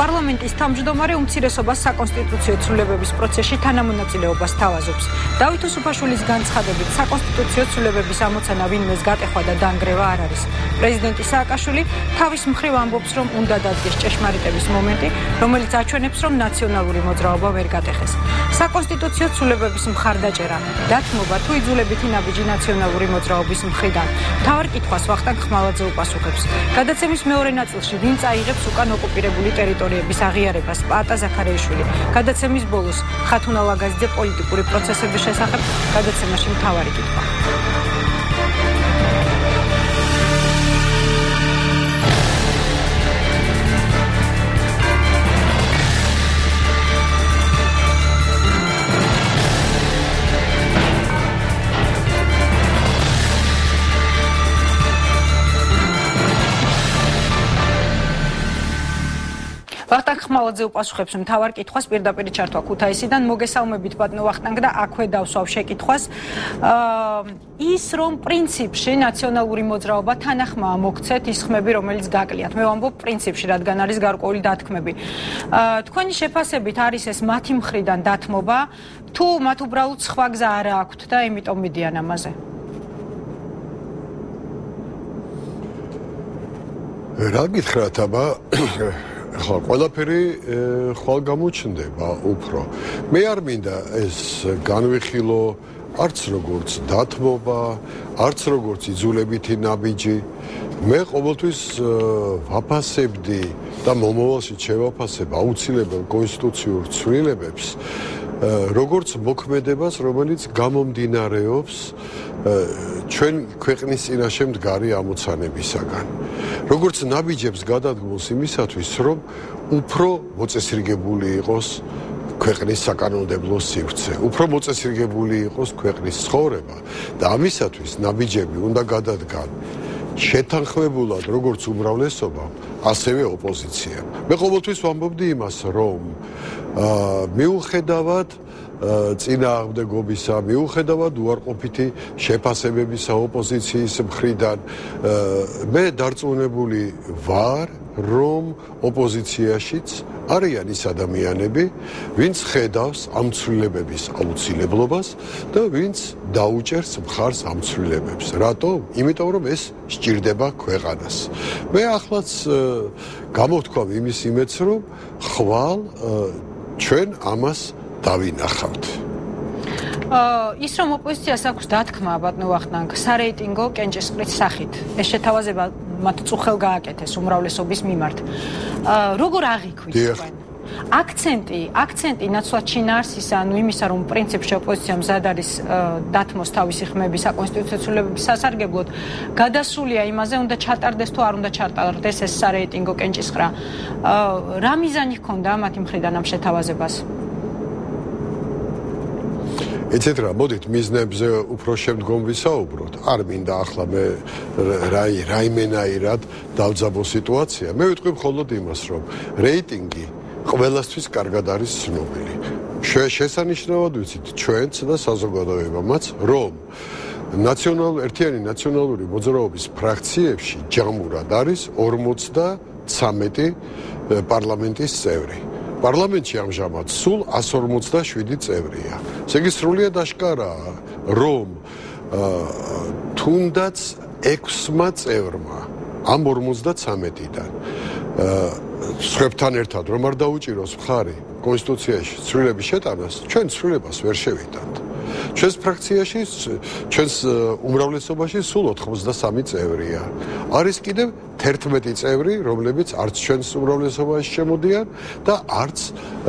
პარლამენტის თავმჯდომარე უმცირესობას საკონსტიტუციო ცვლილებების პროცესში თანამონაწილეობას თავაზობს. დავით უსუფაშვილის განცხადებით, საკონსტიტუციო ცვლილებების ამოცანა ვინმეს გატეხვა და დანგრევა არ არის. პრეზიდენტი სააკაშვილი თავის მხრივ ამბობს, რომ უნდა დადგეს ჭეშმარიტების მომენტი, რომელიც აჩვენებს, რომ ნაციონალური მოძრაობა ვერ გატეხეს. საკონსტიტუციო ცვლილებების მხარდაჭერა, დათმობა თუ იძულებითი ნაბიჯი ნაციონალური მოძრაობის მხრიდან. მთავარ კითხვას ვახტანგ ხმალაძე უპასუხებს. გადაცემის მეორე ნაწილში ვინ წაიღებს უკან ოკუპირებული ტერიტორიების აღიარებას პაატა ზაქარიაშვილი. გადაცემის ბოლოს ხათუნა ლაგაზიძე პოლიტიკური პროცესების შესახებ გადაცემაში მთავარი კითხვა. ვახტანგ ხმალაძე უპასუხებს მთავარ კითხვას პირდაპირ ჩართვა ქუთაისიდან. მოგესალმებით ბატონო ვახტანგ და აქვე დავსვავ შეკითხვას. ის რომ პრინციპში ნაციონალური მოძრაობა თანახმაა მოგცეთ ის ხმები, რომელიც გაკლიათ. მე ვამბობ პრინციპში, რადგან არის გარკვეული დათქმები. თქვენი შეფასებით არის ეს მათი მხრიდან დათმობა, თუ მათ უბრალოდ სხვა გზა არა აქვთ და იმიტომ მიდიან ამაზე? რა გითხრათ, აბა ხო, ყველაფერი ხვალ გამოჩნდება უფრო. მე არ მინდა ეს განვიხილო არც როგორც დათმობა, არც როგორც იძულებითი ნაბიჯი. მე ყოველთვის ვაფასებდი და მომავალში შევაფასებ აუცილებელ კონსტიტუციურ ცვლილებებს, როგორც მოქმედებას, რომელიც გამომდინარეობს ჩვენ ქვეყნის წინაშე მდგარი ამოცანებისაგან. როგორც ნაბიჯებს გადადგმულს იმისათვის, რომ უფრო მოწესრიგებული იყოს ქვეყნის საკანონმდებლო სივრცე, უფრო მოწესრიგებული იყოს ქვეყნის ცხოვრება და ამისათვის ნაბიჯები უნდა გადადგან შეთანხმებულად როგორც უმრავლესობამ, ასევე ოპოზიციამ. მე ყოველთვის ვამბობდი იმას, რომ მიუხედავად წინააღმდეგობისა, მიუხედავად უარყოფითი შეფასებებისა ოპოზიციის მხრიდან, მე დარწმუნებული ვარ, რომ ოპოზიციაშიც არიან ის ადამიანები, ვინც ხედავს ამ ცვლილებების აუცილებლობას და ვინც დაუჭერს მხარს ამ ცვლილებებს. რატომ? იმიტომ რომ ეს სჭირდება ქვეყანას. მე ახლაც გამოვთქვამ იმის იმედს, რომ ხვალ ჩვენ ამას დავინახავთ. ის რომ ოპოზიციას აქვს დათქმა ბატონო ვახტანგ სარეიტინგო კენჭისყრის სახით, ეს შეთავაზება მათ წუხელ გააკეთეს უმრავლესობის მიმართ. როგორ აღიქვით თქვენ? აქცენტი ნაცვლად შინაარსისა, ანუ იმისა, რომ პრინციპში ოპოზიცია მზად არის დათმოს თავისი ხმები საკონსტიტუციო ცვლილებების სასარგებლოდ, გადასულია იმაზე, უნდა ჩატარდეს თუ არ უნდა ჩატარდეს ეს სარეიტინგო კენჭისყრა. რა მიზანი ჰქონდა მათი მხრიდან ამ შეთავაზებას? ეცეთ რა, მოდით მიზნებზე უფრო შემდგომ ვისაუბროთ. არ მინდა ახლა მე რაიმენაირად დავძაბო სიტუაცია. მე ვიტყვი მხოლოდ იმას, რომ რეიტინგი ყველასთვის კარგად არის ცნობილი. შესანიშნავად ვიცით ჩვენც და საზოგადოებამაც, რომ ერთიანი ნაციონალური მოძრაობის ფრაქციებში ჯამურად არის 53 პარლამენტის წევრი. პარლამენტში ამჟამად სულ 157 წევრია. ესე იგი სრულიად აშკარაა, რომ თუნდაც 6 წევრმა ამ 53-დან სხვებთან ერთად რომ არ დაუჭიროს მხარი კონსტიტუციაში ცვლილების შეტანას, ჩვენ ცვლილებას ვერ შევიტანთ. ჩვენს ფრაქციაში, ჩვენს უმრავლესობაში სულ 83 წევრია. არის კიდევ 11 წევრი, რომლებიც არც ჩვენს უმრავლესობაში შემოდიან და არც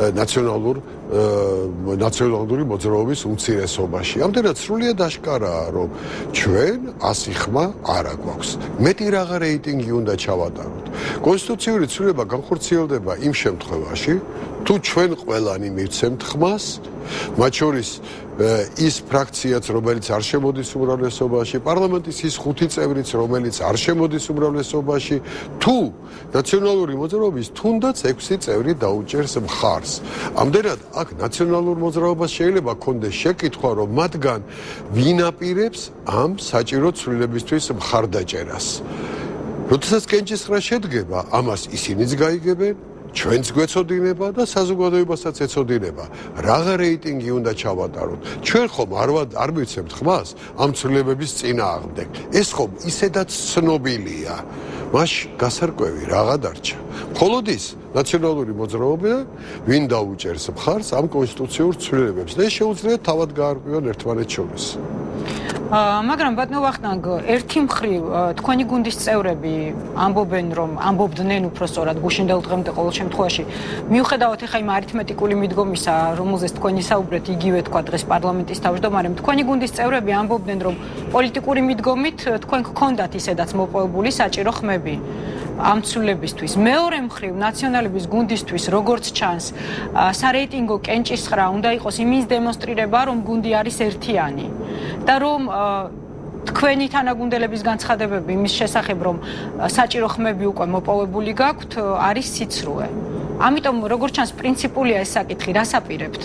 ნაციონალური მოძრაობის უმცირესობაში. ამდენად სრულიად აშკარაა, რომ ჩვენ 100 ხმა არ აგვაქვს. მეტი რაღა რეიტინგი უნდა ჩავატაროთ. კონსტიტუციური ცვლილება განხორციელდება იმ შემთხვევაში, თუ ჩვენ ყველანი მივცემთ ხმას, მათ შორის ის ფრაქციაც, რომელიც არ შემოდის უმრავლესობაში, პარლამენტის ის 5 წევრიც, რომელიც არ შემოდის უმრავლესობაში, თუ ნაციონალური მოძრაობის თუნდაც 6 წევრი დაუჭერს მხარს. ამდენად აქ ნაციონალურ მოძრაობას შეიძლება ქონდეს შეკითხვა, რომ მათგან ვინ აპირებს ამ საჭირო ცვლილებისთვის მხარდაჭერას. როდესაც კენჭისყრა შედგება, ამას ისინიც გაიგებენ ჩვენც გვეცოდინება და საზოგადოებასაც ეცოდინება. Რაღა რეიტინგი უნდა ჩავატაროთ. ჩვენ ხომ არ ვიცემთ ხმას ამ ცვლილებების წინააღმდეგ. ეს ხომ ისედაც ცნობილია. მაშ გასარკვევი რაღა დარჩა. მხოლოდ ის ნაციონალური მოძრაობა ვინ დაუჭერს მხარს ამ კონსტიტუციურ ცვლილებებს და ეს შეუძლია თავად გაარკვევან ერთმანეთს შორის. მაგრამ ბატონო ვახტანგ, ერთი მხრივ თქვენი გუნდის წევრები ამბობდნენ უფრო სწორად გუშინდელ დღემდე ყოველ შემთხვევაში, მიუხედავად ეხა იმ არითმეტიკული მიდგომისა, რომელზეც თქვენი საუბრეთ, იგივე თქვა დღეს პარლამენტის თავმჯდომარემ, თქვენი გუნდის წევრები ამბობდნენ, რომ პოლიტიკური მიდგომით თქვენ გქონდათ ისედაც მოპოვებული საჭირო ხმები ამ ცვლილებისთვის. მეორე მხრივ ნაციონალების გუნდისთვის როგორც ჩანს, სარეიტინგო კენჭისყრა უნდა იყოს იმის დემონსტრირება, რომ გუნდი არის ერთიანი და რომ თქვენი თანაგუნდელების განცხადებები იმის შესახებ, რომ საჭირო ხმები უკვე მოპოვებული გაქვთ, არის სიცრუე. ამიტომ როგორც ჩანს პრინციპულია ეს საკითხი, რას აპირებთ?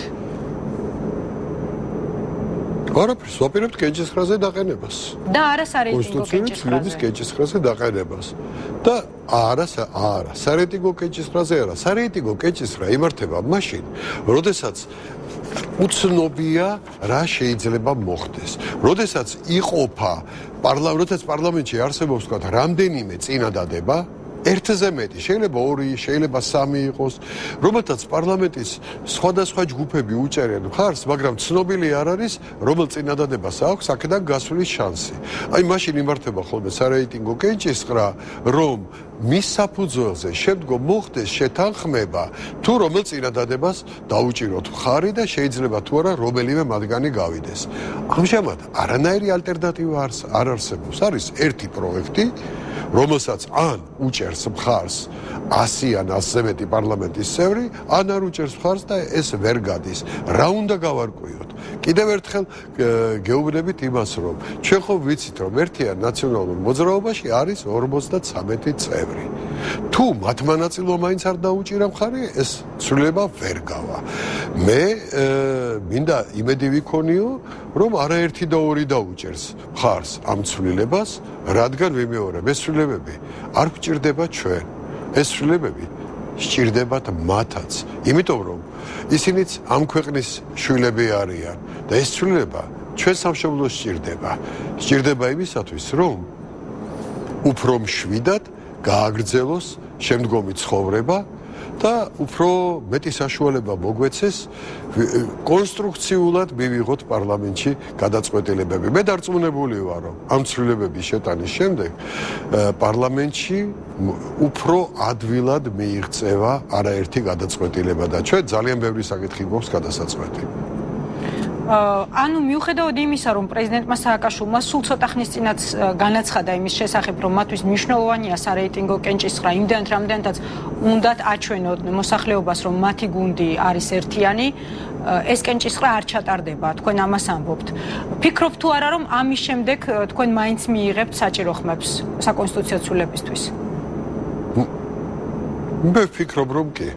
არაფერს ვაპირებთ კენჭისყრაზე დაყენებას. და არა სარეიტინგო კენჭისყრაზე. კენჭისყრაზე დაყენებას. და არა, სარეიტინგო კენჭისყრაზე არა. სარეიტინგო კენჭისყრა იმართება მაშინ, როდესაც უცნობია რა შეიძლება მოხდეს. როდესაც იყოფა როდესაც პარლამენტში არსებობს თქვა რამდენიმე წინადადება, ერთზე მეტი, შეიძლება 2, შეიძლება 3 იყოს, რომელთაც პარლამენტის სხვადასხვა ჯგუფები უჭერენ მხარს, მაგრამ ცნობილი არ არის, რომელ წინადადებას აქვს აქედან გასვლის შანსი. აი მაშინ იმართება ხოლმე სარეიტინგო კენჭისყრა, რომ მის საფუძველზე შემდგომ მოხდეს შეთანხმება, თუ რომელ წინადადებას დაუჭიროთ მხარი და შეიძლება თუ არა რომელიმე მათგანი გავიდეს. ამჟამად არანაირი ალტერნატივა არ არსებობს. არის ერთი პროექტი, რომელსაც ან უჭერს მხარს 100 ან 100-ზე მეტი პარლამენტის წევრი, ან არ უჭერს მხარს და ეს ვერ გადის. რა უნდა გავარკვიოთ? კიდევ ერთხელ გეუბნებით იმას, რომ ჩვენ ხო ვიცით, რომ ერთიან ნაციონალურ მოძრაობაში არის 53 წევრი. თუ მათმა ნაწილმა მაინც არ დაუჭირა მხარი, ეს ცვლილება ვერ გავა. მე მინდა იმედი ვიქონიო, რომ არაერთი და 2 დაუჭერს მხარს ამ ცვლილებას, რადგან ვიმეორებ, ეს ცვლილებები არ გვჭირდება ჩვენ. ეს ცვლილებები სჭირდებათ მათაც, იმიტომ რომ ისინიც ამ ქვეყნის შვილები არიან და ეს ცვლილება ჩვენ სამშობლოს სჭირდება იმისათვის, რომ უფრო მშვიდად გააგრძელოს შემდგომი ცხოვრება და უფრო მეტი საშუალება მოგვეცეს კონსტრუქციულად მივიღოთ პარლამენტში გადაწყვეტილებები. მე დარწმუნებული ვარ, რომ ამ ცვლილებების შეტანის შემდეგ პარლამენტში უფრო ადვილად მიიღწევა არაერთი გადაწყვეტილება და ჩვენ ძალიან ბევრი საკითხი გვაქვს გადასაწყვეტი. ანუ მიუხედავად იმისა, რომ პრეზიდენტმა სააკაშვილმა სულ ცოტა ხნის წინაც განაცხადა იმის შესახებ, რომ მათთვის მნიშვნელოვანია სარეიტინგო კენჭისყრა, იმდენად რამდენადაც უნდათ აჩვენოთ მოსახლეობას, რომ მათი გუნდი არის ერთიანი, ეს კენჭისყრა არ ჩატარდება, თქვენ ამას ამბობთ. ფიქრობთ თუ არა, რომ ამის შემდეგ თქვენ მაინც მიიღებთ საჭირო ხმებს საკონსტიტუციო ცვლილებისთვის? მე ვფიქრობ, რომ კი.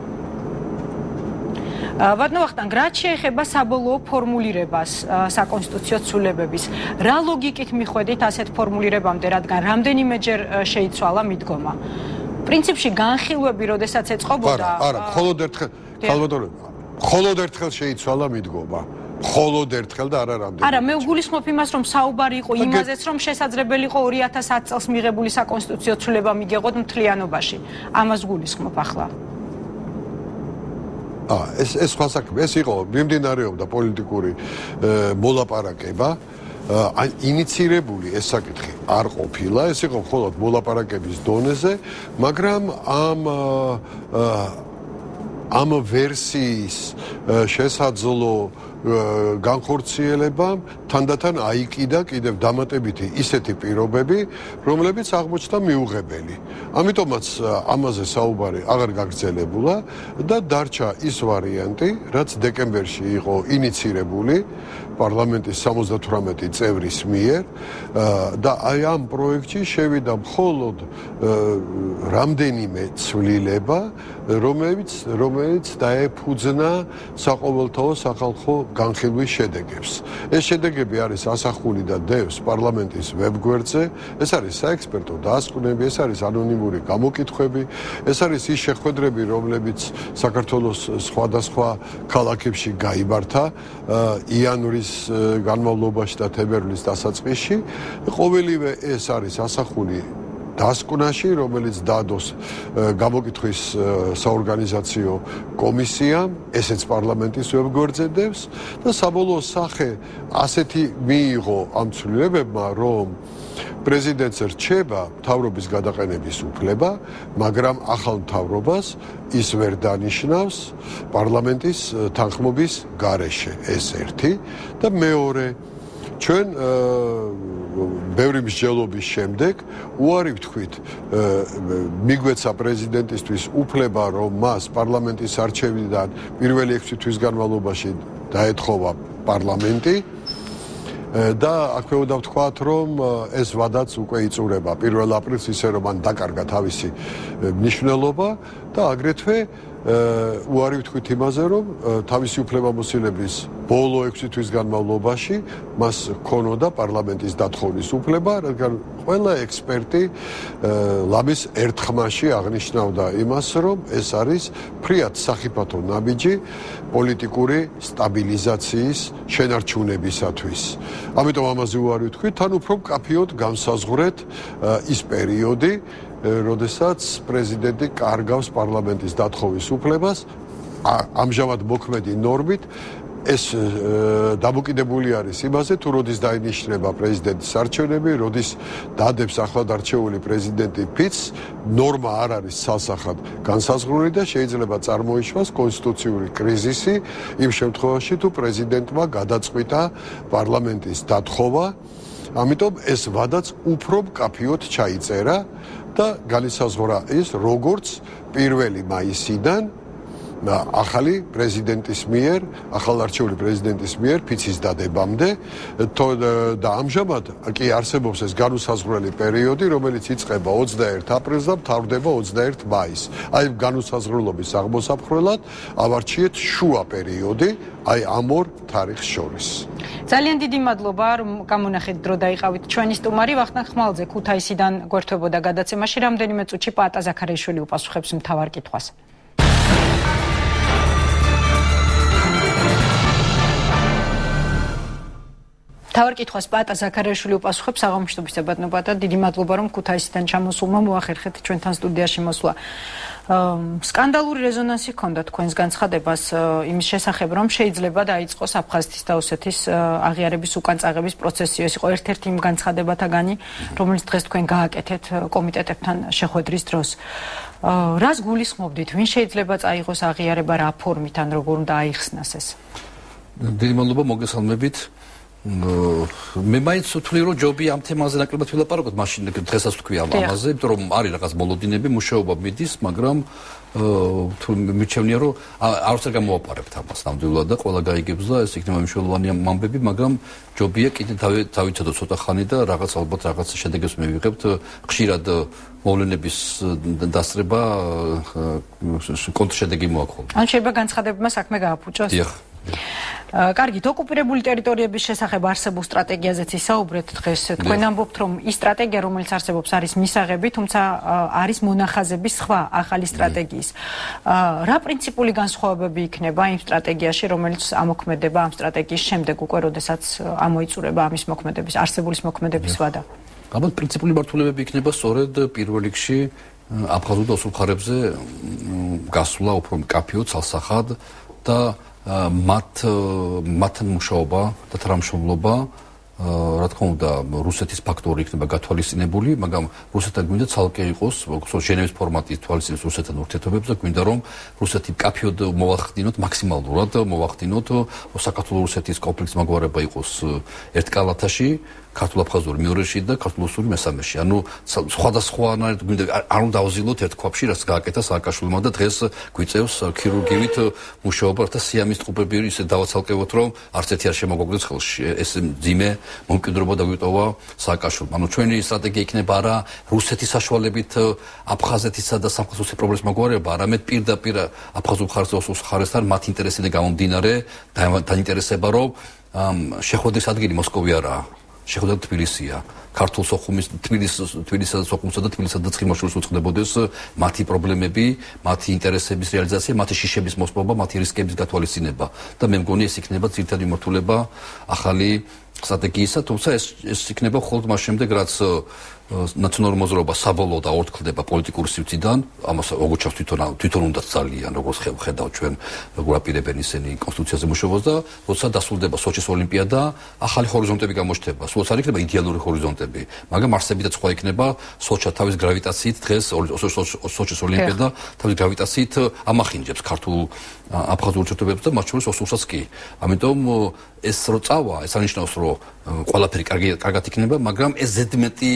ბატონო ვახტანგ, რაც შეეხება საბოლოო ფორმულირებას საკონსტიტუციო ცვლილებების, რა ლოგიკით მიხვედით ასეთ ფორმულირებამდე, რადგან რამდენიმეჯერ შეიცვალა მიდგომა? პრინციპში განხილვები, როდესაც ეწყობოდა... არა, მხოლოდ ერთხელ შეიცვალა მიდგომა. მხოლოდ ერთხელ და არა რამდენიმე. არა, მე ვგულისხმობ იმას, რომ საუბარი იყო იმაზეც, რომ შესაძლებელი იყო 2010 წელს მიღებული საკონსტიტუციო ცვლილება მიგეღოთ მთლიანობაში. ამას ვგულისხმობ ახლა. ეს სხვა საქმე, ეს იყო მიმდინარეობდა პოლიტიკური მოლაპარაკება, ინიცირებული ეს საკითხი არ ყოფილა, ეს იყო მხოლოდ მოლაპარაკების დონეზე, მაგრამ ამ ვერსიის შესაძლო განხორციელებამ თანდათან აიკიდა კიდევ დამატებითი ისეთი პირობები, რომლებიც აღმოჩნდა მიუღებელი. ამიტომაც ამაზე საუბარი აღარ გაგრძელებულა და დარჩა ის ვარიანტი, რაც დეკემბერში იყო ინიცირებული პარლამენტის 78 წევრის მიერ და აი ამ პროექტში შევიდა მხოლოდ რამდენიმე ცვლილება, რომელიც დაეფუძნა საყოველთაო სახალხო განხილვის შედეგებს. ეს შედეგები არის ასახული და დევს პარლამენტის ვებგვერდზე, ეს არის საექსპერტო დასკვნები, ეს არის ანონიმური გამოკითხვები, ეს არის ის შეხვედრები, რომლებიც საქართველოს სხვადასხვა ქალაქებში გაიმართა იანვრის განმავლობაში და თებერვლის დასაწყისში. ყოველივე ეს არის ასახული დასკვნაში, რომელიც დადოს გამოკითხვის საორგანიზაციო კომისიამ, ესეც პარლამენტის ვებგვერდზე დევს და საბოლოო სახე ასეთი მიიღო ამ ცვლილებებმა, რომ პრეზიდენტს რჩება მთავრობის გადაყენების უფლება, მაგრამ ახალ მთავრობას ის ვერ დანიშნავს პარლამენტის თანხმობის გარეშე. ეს ერთი და მეორე ჩვენ ბევრი მსჯელობის შემდეგ უარი ვთქვით მიგვეცა პრეზიდენტისთვის უფლება, რომ მას პარლამენტის არჩევნიდან პირველი 6 თვის განმავლობაში დაეთხოვა პარლამენტი და აქვე უნდა ვთქვათ, რომ ეს ვადაც უკვე იწურება 1 აპრილს, ისე რომ მან დაკარგა თავისი მნიშვნელობა და აგრეთვე უარი ვთქვით იმაზე, რომ თავისი უფლებამოსილების ბოლო 6 თვის განმავლობაში მას ჰქონოდა პარლამენტის დათხოვნის უფლება, რადგან ყველა ექსპერტი ლამის ერთხმაში აღნიშნავდა იმას, რომ ეს არის ფრიად სახიფათო ნაბიჯი პოლიტიკური სტაბილიზაციის შენარჩუნებისათვის. ამიტომ ამაზე უარი ვთქვით, თან უფრო მკაფიოდ განსაზღვრეთ ის პერიოდი, როდესაც პრეზიდენტი კარგავს პარლამენტის დათხოვის უფლებას, ამჟამად მოქმედი ნორმით ეს დამოკიდებული არის იმაზე, თუ როდის დაინიშნება პრეზიდენტის არჩევნები, როდის დადებს ახლად არჩეული პრეზიდენტი ფიცს, ნორმა არ არის ცალსახად განსაზღვრული და შეიძლება წარმოიშვას კონსტიტუციური კრიზისი იმ შემთხვევაში, თუ პრეზიდენტმა გადაწყვიტა პარლამენტის დათხოვა. ამიტომ ეს ვადაც უფრო მკაფიოდ ჩაიწერა და განისაზღვრა ის, როგორც 1 მაისიდან ახალი პრეზიდენტის მიერ, ახალარჩეული პრეზიდენტის მიერ ფიცის დადებამდე და ამჟამად კი არსებობს ეს განუსაზღვრელი პერიოდი, რომელიც იწყება 21 აპრილს და მთავრდება 21 მაისს. აი განუსაზღვრელობის აღმოსაფხრელად ავარჩიეთ შუა პერიოდი, აი ამ ორ თარიღს შორის. ძალიან დიდი მადლობა, რომ გამონახეთ დრო დაიყავით ჩვენი სტუმარი ვახტანგ ხმალძე ქუთაისიდან გვერდებოდა გადაცემაში. რამდენიმე წუთში პაატა ზაქარიაშვილი უპასუხებს მთავარ კითხვას. მთავარ კითხვას პაატა ზაქარიაშვილი უპასუხებს. აღამშვიდობის ებატნობა და დიდი მადლობა, რომ ქუთაისიდან ჩამოსულმა მოახერხეთ ჩვენთან სტუდიაში მოსვლა. სკანდალური რეზონანსი ჰქონდა თქვენს განცხადებას იმის შესახებ, რომ შეიძლება დაიწყოს აფხაზეთის და ოსეთის აღიარების უკან წაღების პროცესი. ეს იყო ერთ-ერთი იმ განცხადებათაგანი, რომელიც დღეს თქვენ გააკეთეთ კომიტეტებთან შეხვედრის დროს. რას გულისხმობდით? ვინ შეიძლება წაიღოს აღიარება რა ფორმით ან როგორ უნდა აიხსნას ეს? დიდი მადლობა, მოგესალმებით. მე მაინც ვთვლი, რომ ჯობია ამ თემაზე ნაკლებად ვილაპარაკოთ, მაშინ დღესაც ვთქვი ამ ამაზე, იმიტომ რომ არის რაღაც მოლოდინები, მუშაობა მიდის, მაგრამ თუ მიჩვენია, რომ არც არ გამოვაპარებთ ამას ნამდვილად და ყველა გაიგებს და ეს იქნება მნიშვნელოვანი ამბები, მაგრამ ჯობია კიდე დავიცადოთ ცოტა ხანი და რაღაც ალბათ რაღაც შედეგებს მივიღებთ. ხშირად მოვლენების დასწრება კონტრშედეგი მოაქვს. ან შეიძლება განცხადებებმა საქმე გააფუჭოს? დიახ. კარგით, ოკუპირებული ტერიტორიების შესახებ არსებულ სტრატეგიაზეც ისაუბრეთ დღეს. თქვენ ამბობთ, რომ ის სტრატეგია, რომელიც არსებობს, არის მისაღები, თუმცა არის მონახაზები სხვა ახალი სტრატეგიის. რა პრინციპული განსხვავებები იქნება იმ სტრატეგიაში, რომელიც ამოქმედება ამ სტრატეგიის შემდეგ უკვე, როდესაც ამოიწურება ამის მოქმედების, არსებულის მოქმედების ვადა? ალბათ პრინციპული მართულებები იქნება სწორედ პირველ რიგში აფხაზურ და ოსურ მხარეებზე გასვლა უფრო მკაფიოდ, ცალსახად და მათთან მუშაობა და თანამშრომლობა, რა თქმა უნდა, რუსეთის ფაქტორი იქნება გათვალისწინებული, მაგრამ რუსეთთან გვინდა ცალკე იყოს, ჟენევის ფორმატის თვალისწინებს რუსეთთან ურთიერთობებს და გვინდა რომ რუსეთი მკაფიოდ მოვახდინოთ, მაქსიმალურად მოვახდინოთ საქართველოს-რუსეთის კონფლიქტის მაგვარება იყოს ერთ კალათაში ქართულ-აფხაზური მეორეში და ქართულ-რუსული მესამეში. ანუ სხვადასხვანაირად გვინდა არ უნდა დავზილოთ ერთ ქვაბში, რაც გააკეთა სააკაშვილმა და დღეს გვიწევს ქირურგივით მუშაობა და სიამის ტყუპები ისე დავაცალკევოთ, რომ არც ერთი არ შემოგვაგდეს ხელში. ეს ძიმე მომკვიდრობა დაგვიტოვა სააკაშვილმა. ანუ ჩვენი სტრატეგია იქნება არა რუსეთის საშუალებით აფხაზეთისა და სამხატვროსის პრობლემის მოგვარება, არამედ პირდაპირ აფხაზურ ხარესთან მათ ინტერესიდან გამომდინარე დაინტერესება, რომ შეხვედრის ადგილი მოსკოვი არაა, შეხვედრა თბილისია. ქართულ სოხუმის თბილისსა და სოხუმსა და თბილისსა და ცხინვალის უწყდებოდეს მათი პრობლემები, მათი ინტერესების რეალიზაცია, მათი შიშების მოსპობა, მათი რისკების გათვალისწინება და მე მგონი ეს იქნება ძირითადი მიმართულება ახალი სტრატეგიისა, თუმცა ეს იქნება მხოლოდ მას შემდეგ, რაც ნაციონალური მოძრაობა საბოლოოდ აორთქლდება პოლიტიკური სივრციდან, ამას როგორც ჩავს თვითონ უნდა ძალიან, როგორც ხედავთ ჩვენ, როგორ აპირებენ ისინი კონსტიტუციაზე მუშაობას და როცა დასრულდება სოჩის ოლიმპიადა, ახალი ჰორიზონტები გამოჩნდება. სულ არ იქნება იდეალური ჰორიზონტები, მაგრამ არსებითაც სხვა იქნება სოჩა თავის გრავიტაციით დღეს სოჩის ოლიმპიადა თავის გრავიტაციით ამახინჯებს ქართულ აფხაზურ ურთიერთობებს და მათ შორის ოსურსაც კი. ამიტომ ეს რო წავა, ეს ანიშნავს, რომ ყველაფერი კარგად იქნება, მაგრამ ეს ზედმეტი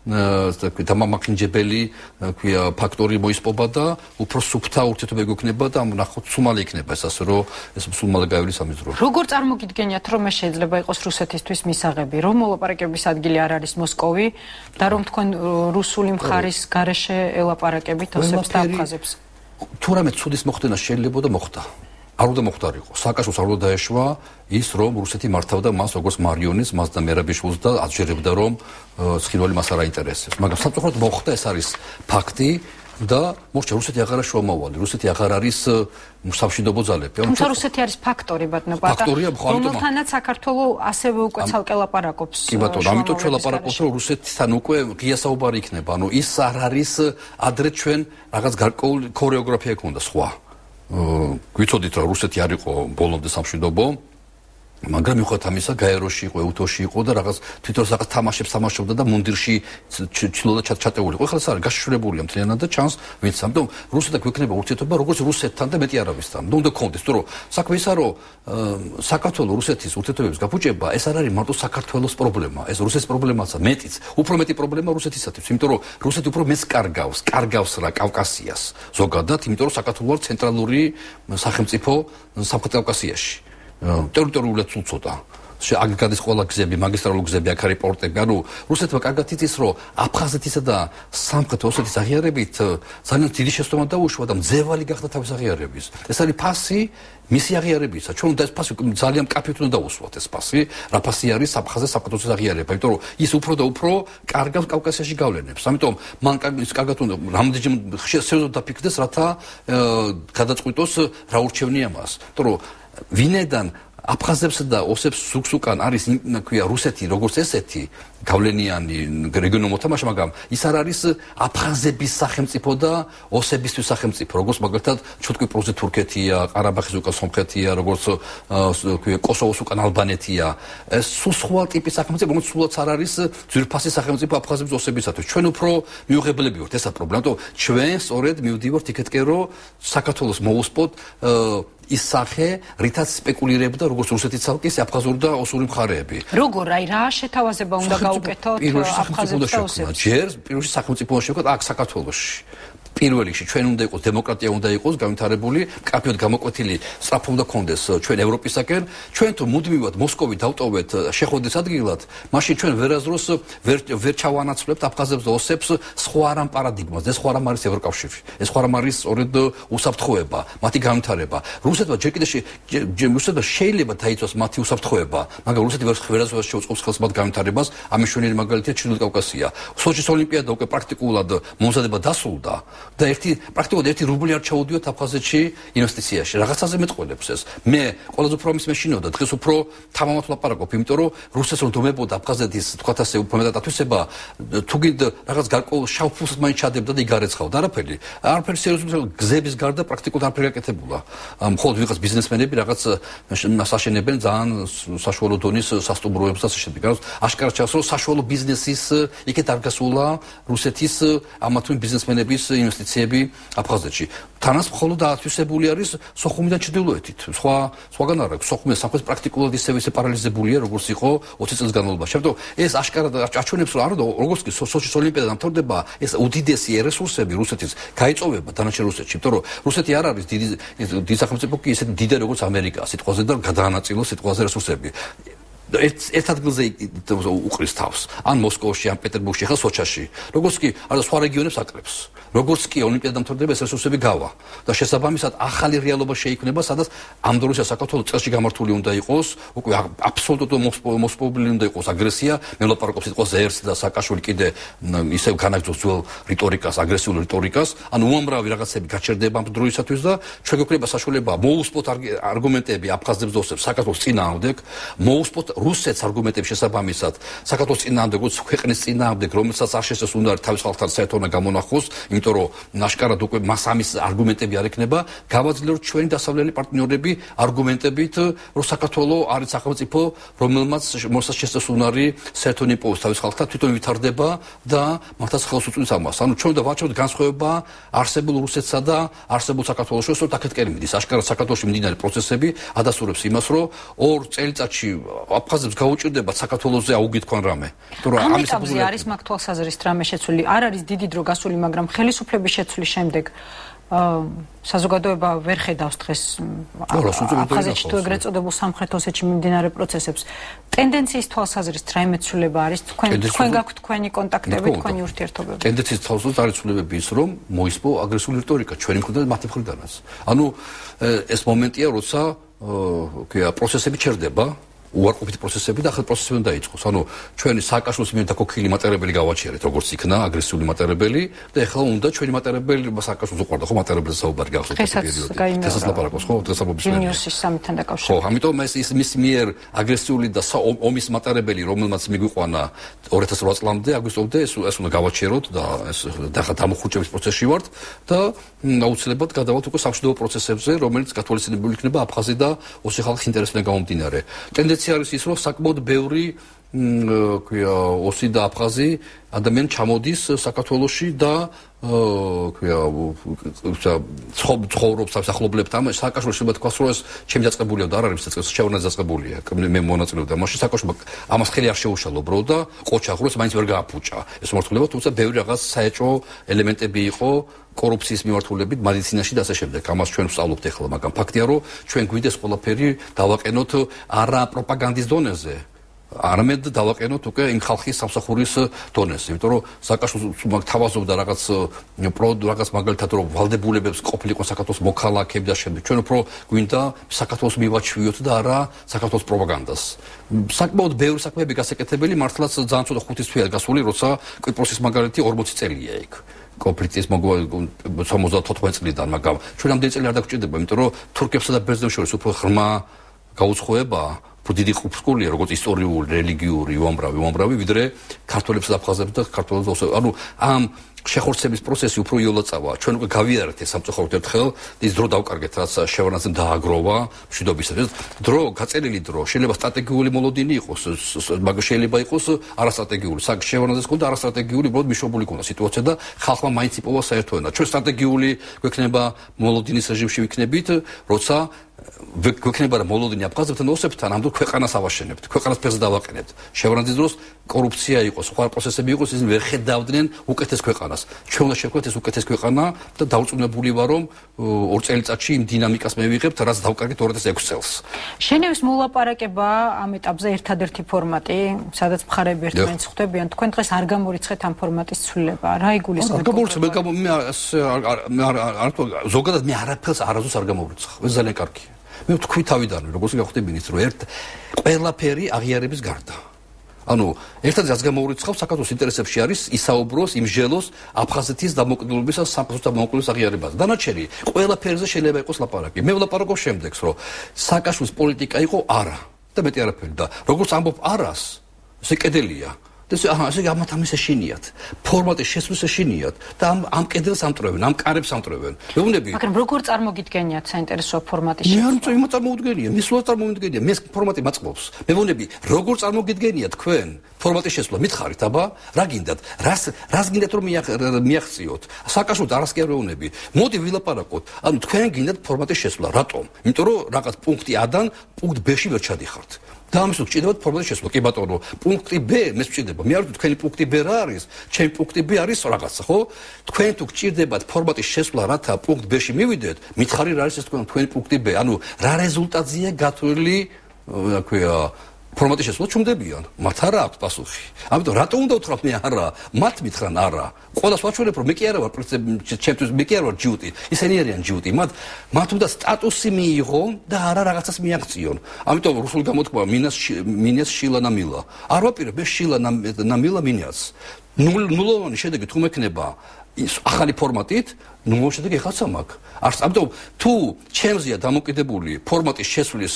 დამამახინჯებელი ფაქტორი მოისპობა და უფრო სუფთა ურთიერთობები გვექნება და ნახოთ სუმალი იქნება ეს ასე რომ ეს სუმალი გაივლის ამის დრო. როგორ წარმოგიდგენიათ რომ ეს შეიძლება იყოს რუსეთისთვის მისაღები, რომ მოლაპარაკების ადგილი არ არის მოსკოვი და რომ თქვენ რუსული მხარის გარეშე ელაპარაკებით ოსებს და აფხაზებს? თუ რამე ცუდის მოხდენა შეიძლება და მოხდა. არ უნდა მოხდარიყო. სააკაშვილს არ უნდა დაეშვა ის, რომ რუსეთი მართავდა მას როგორც მარიონეტს, მას და მერაბიშვილს და აჯერებდა, რომ ცხინვალი მას არ აინტერესებს. მაგრამ სამწუხაროდ მოხდა, ეს არის ფაქტი და მოხდა რუსეთი აღარ შრომავალი. რუსეთი აღარ არის სამშვიდობო ძალები. თუმცა რუსეთი არის ფაქტორი, ბატონო, რომელთანაც საქართველოს ასევე უკვე ცალკე ლაპარაკობს. კი ბატონო, ამიტომ ჩვენ ლაპარაკობთ, რომ რუსეთთან უკვე ღია საუბარი იქნება. ანუ ის არ არის ადრე ჩვენ რაღაც გარკვეული ქორეოგრაფია ქონდა სხვა. გვიცოდით რომ რუსეთი არ იყო ბოლომდე სამშვიდობო, მაგრამ მიუხედავად ამისა გაეროში იყო, უთოში იყო და რაღაც თვითონ რაღაც თამაშებს თამაშობდა და მუნდირში ჩილოდა ჩატეული იყო. ეხლა ეს არის გაშიშვლებულია მთლიანად და ჩანს ვინც. ამიტომ რუსეთთან გვექნება ურთიერთობა როგორც რუსეთთან და მეტი არავისთან. უნდა გქონდეს, თუ რომ საქმე ისაა, რომ საქართველოს რუსეთის ურთიერთობების გაფუჭება ეს არ არის მარტო საქართველოს პრობლემა, ეს რუსეთის პრობლემაა, მეტიც, უფრო მეტი პრობლემა რუსეთისათვის, იმიტომ რომ რუსეთი უფრო მეც კარგავს რა კავკასიას ზოგადად, იმიტომ რომ საქართველოს არის ცენტრალური სახელმწიფო სამხრეთ კავკასიაში. ტერიტორიულად უცოტა. აქ გადის ყველა გზები, მაგისტრალური გზები, აქ არის პორტები. ანუ რუსეთმა კარგად იცის, რომ აფხაზეთისა და სამხრეთ ოსეთის აღიარებით ძალიან დიდი შეცდომა დაუშვა და მძევალი გახდა თავის აღიარების. ეს არის ფასი მისი აღიარებისა. ჩვენ უნდა ეს ფასი ძალიან მკაფიოდ უნდა დაუსვათ ეს ფასი. რა ფასი არის აფხაზეთის საქართველოს აღიარება, იმიტომ რომ ის უფრო და უფრო კარგავს კავკასიაში გავლენებს. ამიტომ მან კარგად უნდა რამდენჯერ სერიოზულად დაფიქრდეს, რათა გადაწყვიტოს რა ურჩევნია მას. იმიტომ რომ ვინედან აფხაზებსა და ოსებს ზუგს უკან არის ქვია რუსეთი როგორც ესეთი გავლენიანი რეგიონული მოთამაშე, მაგრამ ის არ არის აფხაზების სახელმწიფო და ოსებისთვის სახელმწიფო, როგორც მაგალითად ჩუტკიპროზე თურქეთია, ყარაბაღის უკან სომხეთია, როგორც ქვია კოსოვოს უკან ალბანეთია. ეს სულ სხვა ტიპის სახელმწიფო, რომელიც სულაც არ არის ძვირფასი სახელმწიფო აფხაზების ოსებისათვის. ჩვენ უფრო მიუღებლები ვართ, ესა პრობლემა, რომ ჩვენ სწორედ მივდივართ იქეთკენ, რომ საქართველოს მოусპოთ ის სახე, რითაც სპეკულირებდა როგორც რუსეთის ცალკე აფხაზური და ოსური მხარეები. როგორ აი რა შეთავაზება უნდა გაუკეთოთ აფხაზებს და ოსებს? ჯერ პირველში სახელმწიფო შევქოთ აქ საქართველოში. პირველ რიგში ჩვენ უნდა იყოს დემოკრატია, უნდა იყოს განვითარებული, მკაფიოდ გამოკვეთილი სწრაფი უნდა გქონდეს ჩვენ ევროპისაკენ. ჩვენ თუ მუდმივად მოსკოვი დავტოვეთ შეხვედრის ადგილად, მაშინ ჩვენ ვერაზროს ვერ ჩავანაცვლებთ აფხაზებს და ოსებს სხვა რამ პარადიგმას. ეს სხვა რამ არის ევროკავშირი. ეს სხვა რამ არის სწორედ უსაფრთხოება, მათი განვითარება. რუსეთმა ჯერ კიდევ შეიძლება დაიცვას მათი უსაფრთხოება, მაგრამ რუსეთი ვერაზროს შეუწყობს ხელს მათ განვითარებას. ამის შვენიერი მაგალითია ჩრდილოეთ კავკასია. სოჩის ოლიმპიადა უკვე პრაქტიკულად მომზადება დასრულდა. და პრაქტიკულად 1 რუბლი არ ჩაუდიოთ აფხაზეთში ინვესტიციაში. რაღაცაზე მეტყველებს ეს. მე ყველაზე უფრო ამის მეშინოდა, დღეს უფრო თამამად ლაპარაკობ, იმიტომ რომ რუსეთს რომ დომებოდა აფხაზეთის თქვათ ასე უფრო მეტად ათვისება, თუ გინდა რაღაც გარკვეულ შავფულს მაინც ჩადებდა და იგარეცხავდა. არაფერი სერიოზული გზების გარდა პრაქტიკულად არაფერი აკეთებულა. მხოლოდ ვიღაც ბიზნესმენები რაღაც საშენებენ ძალიან საშუალო დონის სასტუმროებს და შედეგავს. აშკარად ჩანს, რომ საშუალო ბიზნესის იქეთ არ გასულა რუსეთის ამა თუ იმ ბიზნესმენების ინვესტიცია. ინვესტიციები აფხაზეთში. თანაც მხოლოდ ათვისებული არის სოხუმიდან ჩრდილოეთით. სხვაგან არ აქვს. სოხუმის სამხრეთ პრაქტიკულად ისე პარალიზებულია, როგორც იყო 20 წელს განმავლობაში. ამიტომ ეს აშკარად აჩვენებს, რომ როგორც კი სოჩის ოლიმპიადა დამთავრდება, ეს უდიდესი რესურსები რუსეთის გაიწოვება დანარჩენ რუსეთში. იმიტომ რომ რუსეთი არ არის დიდი სახელმწიფო კი ისეთი დიდი როგორც ამერიკა სიტყვაზე და გადაანაწილოს სიტყვაზე რესურსები. ერთ ადგილზე უყრის თავს. ან მოსკოვში, ან პეტერბურგში, ხა სოჩაში. როგორც კი არა სხვა რეგიონებს აკლებს. როგორც კი ოლიმპიადა დამთავრდება, ეს რესურსები გავა. და შესაბამისად ახალი რეალობა შეიქმნება, სადაც ამ დროის საქართველოს წელში გამართული უნდა იყოს, უკვე აბსოლუტურად მოსპობილი უნდა იყოს აგრესია, მე ვლაპარაკობ სიტყვაზე ერთს და სააკაშვილი კიდე ისევ განაგრძობს ძველ რიტორიკას, აგრესიულ რიტორიკას, ან უამრავი რაღაცები გაჩერდება ამ დროისათვის და ჩვენ გვექნება საშუალება მოусპოთ არგუმენტები აფხაზებს და ოსებს საქართველოს წინააღმდეგ, მოусპოთ რუსეთს არგუმენტების შესაბამისად საქართველოს წინააღმდეგ, როგორც ქვეყნის წინააღმდეგ, რომელსაც არ შესწევს უნდა თავის ხალხთან საერთოდ უნდა გამონახოს, იმიტომ რომ ნაშკარად უკვე მას ამის არგუმენტები არ ექნება, გავაძლევ რომ ჩვენი დასავლელი პარტნიორები არგუმენტებით, რომ საქართველოს არის სახელმწიფო, რომელმაც შესწევს უნარი საერთოდ იმპოვოს თავის ხალხთან, თვითონ ვითარდება და მართლაც ხელს უწყობს ამას. ანუ ჩვენ და ვაჩვენებთ განსხვავება არსებულ რუსეთსა და არსებულ საქართველოს შორის, რომ აქეთკენ მიდის. აშკარად საქართველოში მიმდინარე პროცესები ადასტურებს იმას, რომ ორ წელიწადში აფხაზებს გაუჭირდებათ საქართველოსზე აუგითქვან რამე. ამ ეტაპზე არის მაგ თვალსაზრისით რამე შეცვლილი. არ არის დიდი დრო გასული, მაგრამ ხელისუფლების შეცვლის შემდეგ საზოგადოება ვერ ხედავს დღეს აფხაზეთში თუ ეგრეთ წოდებულ სამხრეთ ოსეთში მიმდინარე პროცესებს. ტენდენციის თვალსაზრისით რაიმე ცვლილება არის? თქვენ გაქვთ თქვენი კონტაქტები, თქვენი ურთიერთობები? ტენდენციის თვალსაზრისით არის ცვლილებები ის, რომ მოისპო აგრესიული რიტორიკა ჩვენი მხრიდან მათი მხრიდანაც. ანუ ეს მომენტია, როცა პროცესები ჩერდება, უარყოფითი პროცესები და ახალ პროცესები უნდა დაიწყოს. ანუ ჩვენი სააკაშვილის მიერ დაქოქილი მატარებელი გავაჩერეთ, როგორც იქნა აგრესიული მატარებელი და ეხლა უნდა ჩვენი მატარებელი სააკაშვილს უყვარდა, ხო, მატარებელზე საუბარი გახსოვთ ეს პერიოდი. დღესაც ლაპარაკობს, ხო, დღესაბობის მიერ. ვილნიუსის სამიტთან დაკავშირებით. ხო, ამიტომ ეს მის მიერ აგრესიული და ომის მატარებელი, რომელმაც მიგვიყვანა 2008 წლამდე აგვისტომდე, ეს უნდა გავაჩეროთ და ეს დამოხურჭების პროცესში ვართ და აუცილებლად გადავალთ უკვე სამშვიდობო პროცესებზე, რომელიც გათვალისწინებული იქნება აფხაზი და ოსი ხალხის ინტერესებიდან გამომდინარე. ტენდენცია არის ის, რომ საკმაოდ ბევრი ოსი და აფხაზი ადამიანი ჩამოდის საქართველოში და ცხოვრობს ახლობლებთან. სააკაშვილს შეიძლება თქვას, რომ ეს ჩემი დაწყებულია და არ არის ეს შეურნაც დაწყებულია. მე მონაწილეობდა მაშინ სააკაშვილმა ამას ხელი არ შეუშალა უბრალოდ და ყოჩა ღრუს მაინც ვერ გააფუჭა. ეს მართლობა, თუმცა ბევრი რაღაც საეჭვო ელემენტები იყო კორუფციის მიმართულებით მედიცინაში და ასე შემდეგ. ამას ჩვენ ვსწავლობთ ახლა, მაგრამ ფაქტია, რომ ჩვენ გვიდეს ყველაფერი დავაყენოთ არა პროპაგანდის დონეზე, არამედ დავაყენოთ უკვე იმ ხალხის სამსახურის დონეზე. იმიტომ რომ სააკაშვილს თავაზობდა რაღაც მაგალითად რომ ვალდებულებებს ყოფილიყო საქართველოს მოქალაქეები და შემდეგ. ჩვენ უფრო გვინდა საქართველოს მივაჩვიოთ და არა საქართველოს პროპაგანდას. საკმაოდ ბევრი საქმეები გასაკეთებელი, მართლაც ძალიან ცოტა 5 თვეა გასული, როცა კვიპროსის მაგალითი 40 წელია იქ. კონფლიქტის 74 წლიდან, მაგრამ ჩვენ ამდენი წელი არ დაგჭირდება, იმიტომ რომ თურქებსა და ბერძნებს შორის უფრო ღრმა გაუცხოება, უფრო დიდი ყურსკულია, როგორც ისტორიული, რელიგიური, უამრავი, ვიდრე ქართველებს და აფხაზებს და ქართველებს. ანუ ამ შეხორცების პროცესი უფრო იოლად წავა. ჩვენ უკვე გავიარეთ ეს სამწუხაროდ ერთხელ, ის დრო დავკარგეთ, რაც შევარნაძემ დააგროვა მშვიდობისათვის. დრო, გაწერილი დრო, შეიძლება სტრატეგიული მოლოდინი იყოს, მაგრამ შეიძლება იყოს არასტრატეგიული. შევარნაძეს ჰქონდა არასტრატეგიული, უბრალოდ მიშობული ჰქონდა სიტუაცია და ხალხმა მაინც იპოვა საერთო ენა. ჩვენ სტრატეგიული გვექნება მოლოდინის რეჟიმში ვიქნებით, როცა გვექნება და მოლოდინი აფხაზებთან ოსებთან ამდენ ქვეყანას ავაშენებთ, ქვეყანას ფეხზე დავაყენებთ. შევარნაძის დროს კორუფცია იყო, სხვა პროცესები იყო, ისინი ვერ ხედავდნენ უკეთეს ქვეყანას. ჩვენ უნდა შევქმნათ ეს უკეთეს ქვეყანა და დაუწუნებული ვარ, რომ 2 წელიწადში იმ დინამიკას მევიღებთ, რაც დავკარგეთ 2006 წელს. შენევის მოლაპარაკება ამ ეტაპზე ერთადერთი ფორმატი, სადაც მხარეები ერთმანეთს ხვდებიან. თქვენ დღეს არ გამორიცხეთ ამ ფორმატის ცვლილება. რა იგულისხმება? ზოგადად მე არაფერს არასდროს არ გამორიცხავ. ეს ძალიან კარგი. მე თქვი თავიდანვე, როგორც გახდებინით, რომ ყველაფერი აღიარების გარდა. ანუ ერთადერთი რაც გამოურიცხავ საქართველოს ინტერესებში არის ისაუბროს, იმჟელოს აფხაზეთის დამოუკიდებლობის და სამყაროს დამოუკიდებლობის აღიარებაზე. დანარჩენი ყველაფერზე შეიძლება იყოს ლაპარაკი. მე ვლაპარაკობ შემდეგს, რომ სააკაშვილის პოლიტიკა იყო არა და მეტი არაფერი და როგორც ამბობ არას, ესე კედელია. ესე ამათ ამის ეშინიათ. ფორმატის შესვლის ეშინიათ და ამ კედელს ამტრევენ, ამ კარებს ამტრევენ. მეუბნები. მაგრამ როგორ წარმოგიდგენიათ საინტერესოა ფორმატის შესვლა? მე არ წარმოვიდგენია, მისვლა წარმოვიდგენია, მე ფორმატი მაწყობს. მეუბნები, როგორ წარმოგიდგენია თქვენ ფორმატის შესვლა? მითხარით, აბა, რა გინდათ? რას გინდათ რომ მიაღწიოთ? საკაშოთ არასკერეუნები. მოდი ვილაპარაკოთ. ანუ თქვენ გინდათ ფორმატის შესვლა, რატომ? იმიტომ რომ რაღაც პუნქტი A-დან პუნქტ B-ში ვერ ჩადიხართ. და ამის თუ გჭირდებათ ფორმატის შესვლა, კი ბატონო, პუნქტი B მე გჭირდება. მე არ ვიცი თქვენი პუნქტი B რა არის, ჩემი პუნქტი B არის რაღაცა, ხო? თქვენ თუ გჭირდებათ ფორმატის შესვლა, რათა პუნქტ B-ში მივიდეთ, მითხარი რა არის ეს თქვენი პუნქტი B. ანუ რა რეზულტატზეა გათვლილი, რა ქვია, ფორმატის შესვლა ჩუმდებიან. მათ არა აქვს პასუხი. ამიტომ რატო უნდა უთხრათ მე არა? მათ მითხრან არა. ყველას ვაჩვენებ რომ მე კი არა ვარ ჩემთვის მე კი არ ვარ ჯიუტი. ისინი არიან ჯიუტი. მათ უნდა სტატუსი მიიღონ და არა რაღაცას მიაღწიონ. ამიტომ რუსულ გამოთქმა მინეს შილა და მილა. არ ვაპირებ მე შილა და მილა მინას. ნულოვანი შედეგი თუ მექნება ის ახალი ფორმატით, ნულოვანი შედეგი ხაცა მაქვს. ამიტომ თუ ჩემზეა დამოკიდებული ფორმატის შესვლის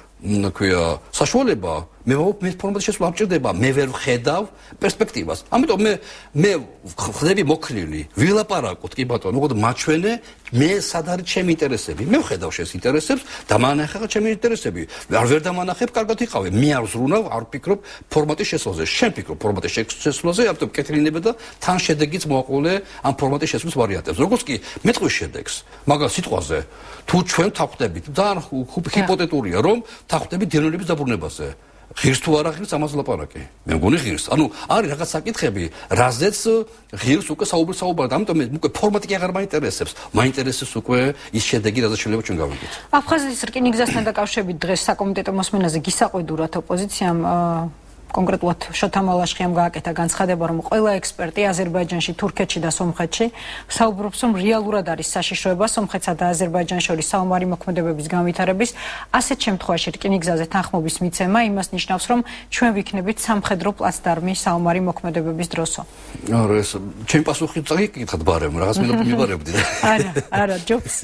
ქვია საშუალება მე ფორმატის შესვლა ამჭირდება მე ვერ ვხედავ პერსპექტივას ამიტომ მე ხდები მოქნილი ვილაპარაკოთ კი ბატონო უყოდ მაჩვენე მე სად არის ჩემი ინტერესები მე ვხედავ შენს ინტერესებს და მანახება ჩემი ინტერესები არ ვერ დამანახებ კარგად იყავე მე არ ვზრუნავ არ ვფიქრობ ფორმატის შესვლაზე შენ ფიქრობ ფორმატის შესვლაზე ამიტომ კეთილინებე და თან შედეგიც მოაყოლე ამ ფორმატის შესვლის ვარიანტებს როგორც კი მეტყვის შედეგს მაგას სიტყვაზე თუ ჩვენ თავხდებით და ჰიპოთეტურია რომ თავხდებით დენონების დაბრუნებაზე ღირს თუ არა ღირს ამას ლაპარაკი მე მგონი ღირს ანუ არის რაღაც საკითხები რაზეც ღირს უკვე საუბარ ამიტომ მე უკვე ფორმატი აღარ მაინტერესებს მაინტერესებს უკვე ის შედეგი რაზეც შეიძლება ჩვენ გავიგეთ აფხაზეთის რკინიგზასთან დაკავშირებით დღეს საკომიტეტო მოსმენაზე გისაყვედურათ ოპოზიციამ კონკრეტულად შოთა მალაშხიამ გააკეთა განცხადება, რომ ყველა ექსპერტი აზერბაიჯანში, თურქეთში და სომხეთში საუბრობს, რომ რეალურად არის საშიშროება სომხეთსა და აზერბაიჯანს შორის საომარი მოქმედებების განვითარების, ასეთ შემთხვევაში რკინიგზაზე თანხმობის მიცემა იმას ნიშნავს, რომ ჩვენ ვიქნებით სამხედრო პლაცდარმი საომარი მოქმედებების დროსო. არა, ეს ჩემი პასუხი წაიკითხეთ ბარემ, რაღაც მივიბარებდი. არა,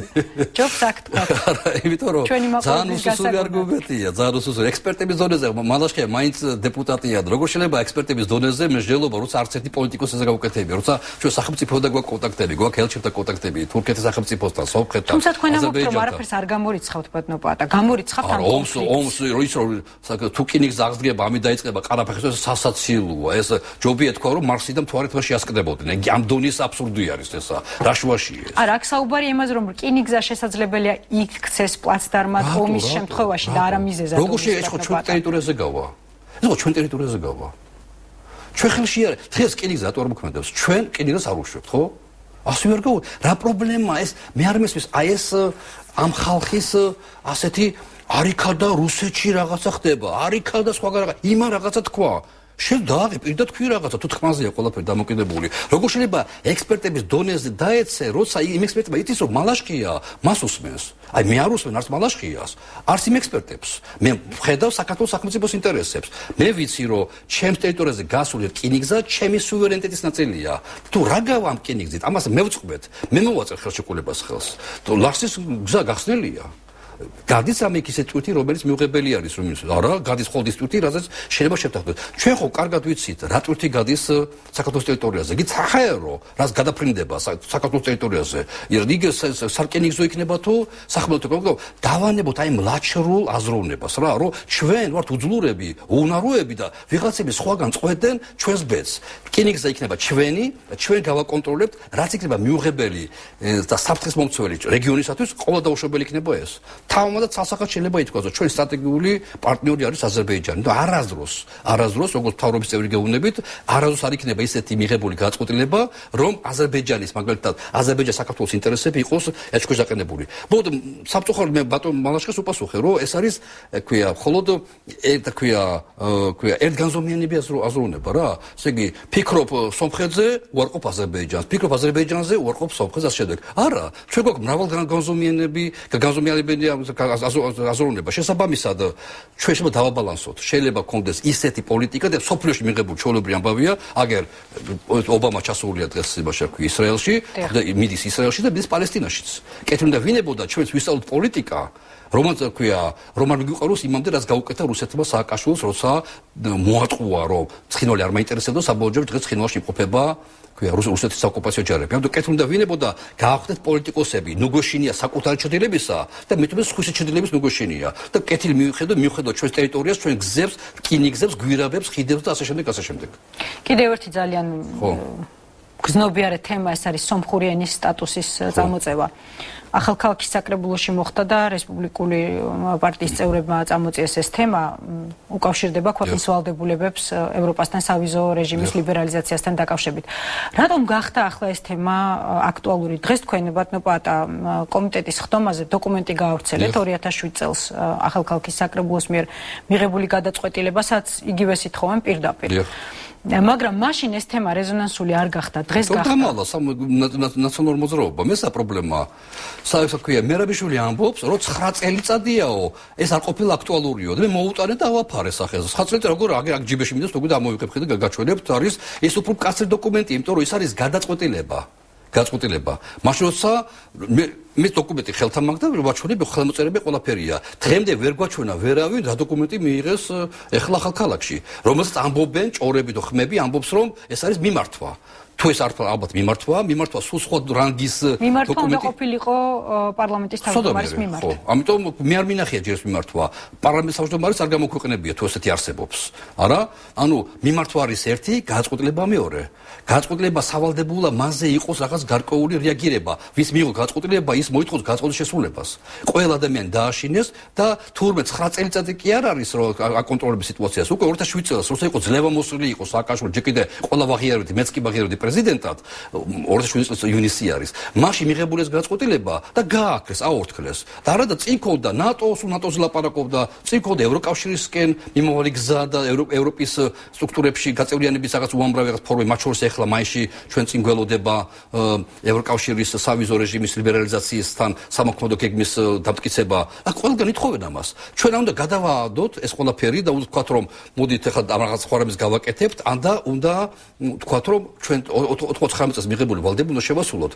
ჯობს აქ თქვა. არა, იმიტომ რომ ძალიან უსუსული არგუმენტია, ძალიან უსუსული ექსპერტების ზონაზე მალაშხია მაინც დეპუტატი როგორ შეიძლება ექსპერტების დონეზე მსჯელობა როცა არც ერთი პოლიტიკოსი ესე გავუკეთებია როცა ჩვენ სახელმწიფოებთან გვაქვს კონტაქტები გვაქვს ელჩებთან კონტაქტები თურქეთის სახელმწიფოსთან სომხეთთან თუმცა თქვენ ამბობთ რომ არაფერს არ გამორიცხავთ ბატონო პატა გამორიცხავთ ამ ომს ის რომ თუ კინიგს აღსდგება ამით დაიწყება ყარაბაღის სასაცილოა ეს ჯობია თქვა რომ მარსი და მთვარე თვაში ასკდებოდნენ ამ დონის აბსურდი არის ესა რა შუაშია არა აქ საუბარი იმაზე რომ რკინიგზა შესაძლებელია იქცეს პლაცდარმად ომის შემთხვევაში და არა მიზეზად როგორ შეიძლება ჩვენ ტერიტორიაზე გავა ნუ ჩვენ ტერიტორიაზე გავა. ჩვენ ხელში არის. დღეს კინიგზა რატო არ მოქმედებს? ჩვენ კინიგზას არ უშვებთ, ხო? ასე ვერ გავა. რა პრობლემაა ეს? მე არ მესმის, აი ეს ამ ხალხის ასეთი არიქა და რუსეთში რაღაცა ხდება. არიქა და სხვა რაღაცა. იმა რაღაცა თქვა. შენ დააღები და თქვი რაღაცა თუ თქმაზეა ყველაფერი დამოკიდებული. როგორ შეიძლება ექსპერტების დონეზე დაეცე, როცა იმ ექსპერტებმა იცის რომ მალაშხია, მას უსმენს. აი მე არ უსმენ არც მალაშხიას, არც იმ ექსპერტებს. მე ვხედავ საქართველოს სახელმწიფოს ინტერესებს. მე ვიცი რომ ჩემს ტერიტორიაზე გასული რკინიგზა ჩემი სუვერენიტეტის ნაწილია. თუ რა გავა ამ რკინიგზით, ამას მე ვწყობთ. მე მოვაწერ ხელშეკრულებას ხელს. თუ ლახსის გზა გახსნილია. გადის ამიქ ისე ტვირთი რომელიც მიუღებელი არის რომ არა გადის ხოლმე ტვირთი რაზეც შეიძლება შევთანხმდეთ ჩვენ ხო კარგად ვიცით რა ტვირთი გადის საქართველოს ტერიტორიაზე იგი საერთო რას გადაფრინდება საქართველოს ტერიტორიაზე იგი სარკინიგზო იქნება თუ სახელმწიფო დავანებოთ აი მლაჩრულ აზროვნებას რა რომ ჩვენ ვართ უძლურები უნაროები და ვიღაცები სხვაგან წყვეტენ ჩვენს ბედს რკინიგზა იქნება ჩვენი და ჩვენ გავაკონტროლებთ რაც იქნება მიუღებელი და საფრთხის მომცველი რეგიონისათვის ყველა დაუშვებელი იქნება ეს თავმოდა ცალსახად შეიძლება ითქვას რომ ჩვენი სტრატეგიული პარტნიორი არის აზერბაიჯანი და არასდროს როგორც თავრობის წევრი გეუბნებით არასდროს არ იქნება ისეთი მიღებული გაწყვეტილება რომ აზერბაიჯანის მაგალითად აზერბაიჯანის საქართველოს ინტერესები იყოს ეჭქვეშ დაყენებული. მოდი სამწუხაროდ მე ბატონ მალაშხეს უპასუხე რომ ეს არის ქვია მხოლოდ ერთ განზომიანები აზროვნება რა. ესე იგი ფიქრობ სომხეთზე უარყოფ აზერბაიჯანს, ფიქრობ აზერბაიჯანზე უარყოფ სომხეთს ასე შემდეგ. არა, ჩვენ გვაქვს მრავალ განზომიანებები აზროვნება. შესაბამისად, ჩვენ შეიძლება დავაბალანსოთ. შეიძლება გქონდეს ისეთი პოლიტიკა და სოფლიოში მიღებული ჩვეულებრივი ამბავია, აგერ ობამა ჩასულია დღეს იმაში ისრაელში და მიდის ისრაელში და მიდის პალესტინაშიც. კეთილი უნდა ვინებოდა ჩვენს ვისწავლოთ პოლიტიკა, რომანც ქვია, რომან გიყაროს იმამდე რაც გაუკეთა რუსეთმა სააკაშვილოს, როცა მოატყუა, რომ ცხინვალი არ მაინტერესებდა, საბოლოოდ დღეს ცხინვალში იმყოფება რუსეთის საოკუპაციო ჯარები. ამიტომ კეთილი უნდა ვინებოდა გაახვდეთ პოლიტიკოსები, ნუგოშინია საკუთარი ჩრდილებისა და მეტყვი სხვისი ჩრდილების ნუგოშინია. და კეთილი მიუხედავად ჩვენს ტერიტორიას, ჩვენ გზებს, რკინიგზებს, გვირაბებს, ხიდებს და ასე შემდეგ. კიდევ ერთი ძალიან გზნობიარე თემა ეს არის სომხური ენის სტატუსის წამოწევა. ახალქალაქის საკრებულოში მოხდა და რესპუბლიკური პარტიის წევრებმა წამოწიეს ეს თემა, უკავშირდება ქვეყნის ვალდებულებებს ევროპასთან სავიზო რეჟიმის ლიბერალიზაციასთან დაკავშირებით. რატომ გახდა ახლა ეს თემა აქტუალური? დღეს თქვენ ბატონო პატა კომიტეტის ხდომაზე დოკუმენტი გაავრცელეთ 2007 წელს ახალქალაქის საკრებულოს მიერ მიღებული გადაწყვეტილებასაც იგივე სითხოვენ პირდაპირ. მაგრამ მაშინ ეს თემა რეზონანსული არ გახდა, დღეს გახდა. გამალა ნაციონალურ მოძრაობა, მესა პრობლემა. საერთოდ მერაბიშვილი ამბობს, რომ 9 წელიწადიაო, ეს არ ყოფილა აქტუალურიო და მე მოუტანე და ავაფარე სახეზე. 9 წელიწად როგორ აგ ჯიბეში მინდას, თქო და ამოვიყებხე და გაჩვენებთ, არის ეს უფრო კაცრი დოკუმენტი, იმიტომ რომ ეს არის გადაწყვეტილება. მაშინ როცა მე დოკუმენტი ხელთან მაგდა, ვაჩვენებ ხელმოწერები ყველაფერია. დღემდე ვერ გვაჩვენა ვერავინ რა დოკუმენტი მიიღეს ეხლა ახალქალაქში, რომელსაც ამბობენ ჭორები და ხმები, ამბობს რომ ეს არის მიმართვა. თუ ეს არ ალბათ მიმართვა სულ სხვა რანგის დოკუმენტი. უნდა ყოფილიყო პარლამენტის თავმჯდომარის მიმართვა. ამიტომ მე არ მინახია ჯერ ეს მიმართვა. პარლამენტის თავმჯდომარის არ გამოქვეყნებია თუ ესეთი არსებობს. არა? ანუ მიმართვა არის ერთი, გადაწყვეტილება მეორე. გადაწყვეტილება სავალდებულა მასზე იყოს რაღაც გარკვეული რეაგირება. ვის მიიღო გადაწყვეტილება, ის მოითხოვს გადაწყვეტილის შესრულებას. ყველა ადამიანი დააშინეს და თურმე 9 წელიწადი კი არ არის რომ აკონტროლების სიტუაციას. უკვე 2007 წელს როცა იყო ძლევამოსილი იყო სააკაშვილი, ჯერ კიდე ყველა ვაღიარებდი, მეც კი ვაღიარებდი პრეზიდენტად 2007 წლის ივნისი არის. მაშინ მიღებული ეს გადაწყვეტილება და გააქრეს, აორთქლეს. და არა და წინ ქონდა ნატოზე ლაპარაკობდა, წინ ქონდა ევროკავშირისკენ მიმავალი გზა და ევროპის სტრუქტურებში გაწევრიანების რაღაც უამრავი რაღაც ფორმები, მათ შორის ეხლა მაისში ჩვენ წინ გველოდება ევროკავშირის სავიზო რეჟიმის ლიბერალიზაციასთან სამოქმედო გეგმის დამტკიცება. და ყველგან ითხოვენ ამას. ჩვენ უნდა გადავაადოთ ეს ყველაფერი და ვთქვათ რომ მოდით ეხლა რაღაც ხوارების გავაკეთებთ, უნდა ვთქვათ რომ ჩვენ 99 წელს მიღებული ვალდებულება შევასრულოთ.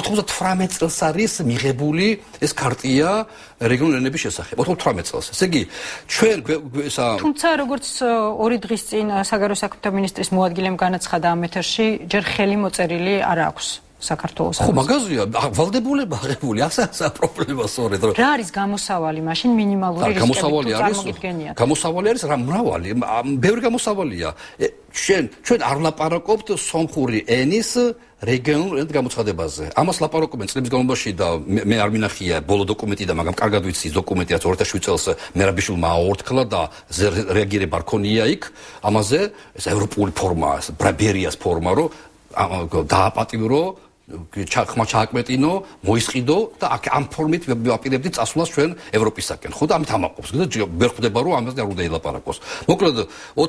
98 წელს არის მიღებული ეს ქარტია რეგიონული ენების შესახებ. 98 წელს. ესე იგი, ჩვენ თუმცა როგორც 2 დღის წინ საგარეო საქმეთა მინისტრის მოადგილემ განაცხადა ამ ეთერში, ჯერ ხელი მოწერილი არ აქვს საქართველოს. ხო, მაგაზია, ვალდებულება აღებული, ასაა პრობლემა სწორედ. რა არის გამოსავალი მაშინ მინიმალური რისკები თუ წარმოგიდგენიათ? გამოსავალი არის რა მრავალი, ბევრი გამოსავალია. ჩვენ არ ვლაპარაკობთ სომხური ენის რეგიონულ გამოცხადებაზე. ამას ლაპარაკობენ წლების განმავლობაში და მე არ მინახია ბოლო დოკუმენტი და მაგრამ კარგად ვიცი დოკუმენტი რაც 2007 წელს მერაბიშვილმა აორთქლა და რეაგირება არ ქონია იქ. ამაზე ეს ევროპული ფორმა, ბრაბერიას ფორმა, რომ დააპატიმრო ხმა ჩააკმეტინო, მოისყიდო და ამ ფორმით ვაპირებდით წასვლას ჩვენ ევროპისაკენ. ხო და ამით ამაყობს და ვერ ხვდება რომ ამაზე არ უნდა ელაპარაკოს. მოკლედ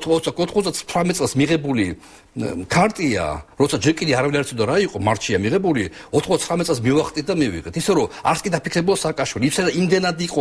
99 წელს მიღებული ქარტია, როცა ჯერ კიდე არავინ არ იცოდა რა იყო, მარტშია მიღებული, 99 წელს მივახტით და მივიღეთ. ისე რომ არც კი დაფიქრებულა სააკაშვილი, ისე იმდენად იყო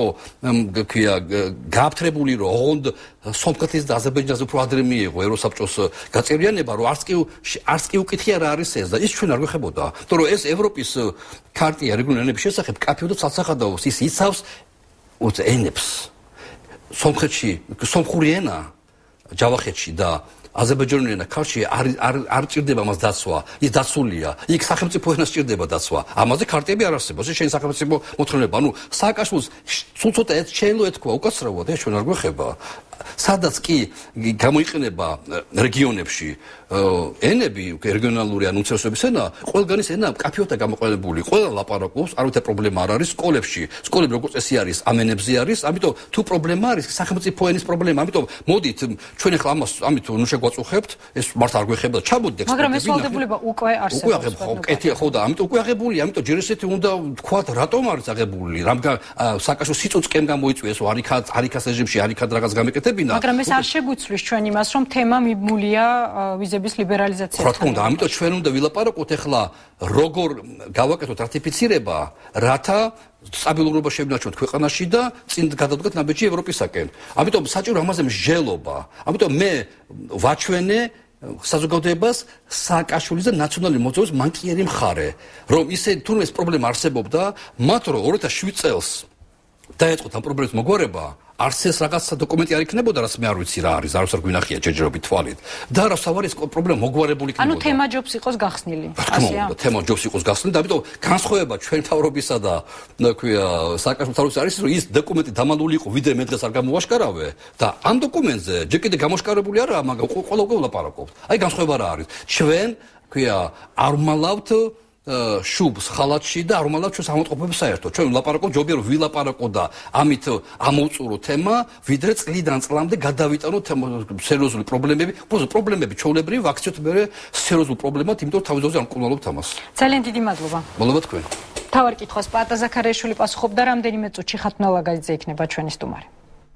გააფთრებული რომ ოღონდ სომხეთის და აზერბაიჯანზე უფრო ადრე მიიღო ევროსაბჭოს გაწევრიანება, რომ არც კი უკითხია რა არის ეს და ის ჩვენ არ გვეხებოდა. იმიტომ რომ ეს ევროპის ქარტია რეგიონული ენების შესახებ კაფეო და ცალსახადაოს ის იცავს ენებს. სომხეთში სომხური ენა ჯავახეთში და აზერბაიჯანული ენა ქართლში არ ჭირდება მას დაცვა, ის დაცულია. იქ სახელმწიფო ენას ჭირდება დაცვა. ამაზე ქარტიები არ არსებობს. ეს შენ სახელმწიფო მოთხოვნება. ანუ სააკაშვილს სულ ცოტა შეიძლება ეთქვა უკაცრავად, ეს ჩვენ არ გვეხება. სადაც კი გამოიყენება რეგიონებში ენები, რეგიონალური ან უმცირესობის ენა, ყველგანის ენა კაფეოთა გამოყენებული. ყველა ლაპარაკობს, არავითარ პრობლემა არ არის სკოლებში. სკოლები როგორც წესი არის, ამ ენებზე არის, ამიტომ თუ პრობლემა არის, სახელმწიფო ენის პრობლემა. ამიტომ მოდით ჩვენ ახლა ამით ნუ შეგვაწუხებთ, ეს მართ არ გვეხება, ჩამოდით. მაგრამ ეს ვალდებულება უკვე არსებობს. ხო და ამიტომ უკვე აღებულია, ამიტომ ჯერ ესეთი უნდა ვთქვათ, რატომ არის აღებული? რამგან სააკაშვილის სიწოცხლემ გამოიწვიეს, არიქას რეჟიმში, არიქად რაღაც გამეკეთება. გახერხებინა. მაგრამ ეს არ შეგვიცვლის ჩვენ იმას, რომ თემა მიბმულია ვიზების ლიბერალიზაციასთან. რა თქმა უნდა, ამიტომ ჩვენ უნდა ვილაპარაკოთ ახლა როგორ გავაკეთოთ რატიფიცირება, რათა სტაბილურობა შევინარჩუნოთ ქვეყანაში და წინ გადავდგეთ ნაბიჯი ევროპისაკენ. ამიტომ საჭირო ამაზე მსჯელობა. ამიტომ მე ვაჩვენე საზოგადოებას სააკაშვილის და ნაციონალური მოძრაობის მანკიერი მხარე, რომ ისე თუნდაც ეს პრობლემა არსებობდა, მათ რომ 2007 წელს დაეწყოთ ამ პრობლემის მოგვარება, არც ეს რაღაცა დოკუმენტი არ იქნებოდა, რაც მე არ ვიცი რა არის, არც არ გვინახია ჯერჯერობით თვალით. და რა საუბარი ეს პრობლემა მოგვარებული იქნებოდა. ანუ თემა ჯობს იყოს გახსნილი. ასეა. თემა ჯობს იყოს გახსნილი და ამიტომ განსხვავება ჩვენ მთავრობისა და ქვია სააკაშვილის მთავრობის არის, რომ ის დოკუმენტი დამალული იყო, ვიდრე მე დღეს არ გამოვაშკარავე და ამ დოკუმენტზე ჯერ კიდე გამოშკარებული არაა, მაგრამ ყველა უკვე ვლაპარაკობთ. აი განსხვავება რა არის. ჩვენ ქვია არ ვლავთ შუბს ხალათში და არ ვლაპარაკობ ჩვენს ამოტყოფებს საერთოდ. ჩვენ ვლაპარაკობ ჯობია რომ ვილაპარაკო და ამით ამოვწურო თემა, ვიდრე წლიდან წლამდე გადავიტანო სერიოზული პრობლემები, პრობლემები ჩვეულებრივი ვაქციოთ მე სერიოზულ პრობლემად, იმიტომ რომ თავის დროზე არ მკვლავობთ ამას. ძალიან დიდი მადლობა. მადლობა თქვენ. თავარ კითხვას პაატა ზაქარიაშვილი პასუხობდა, რამდენიმე წუთში ხათუნა ლაგაძე იქნება ჩვენი სტუმარი.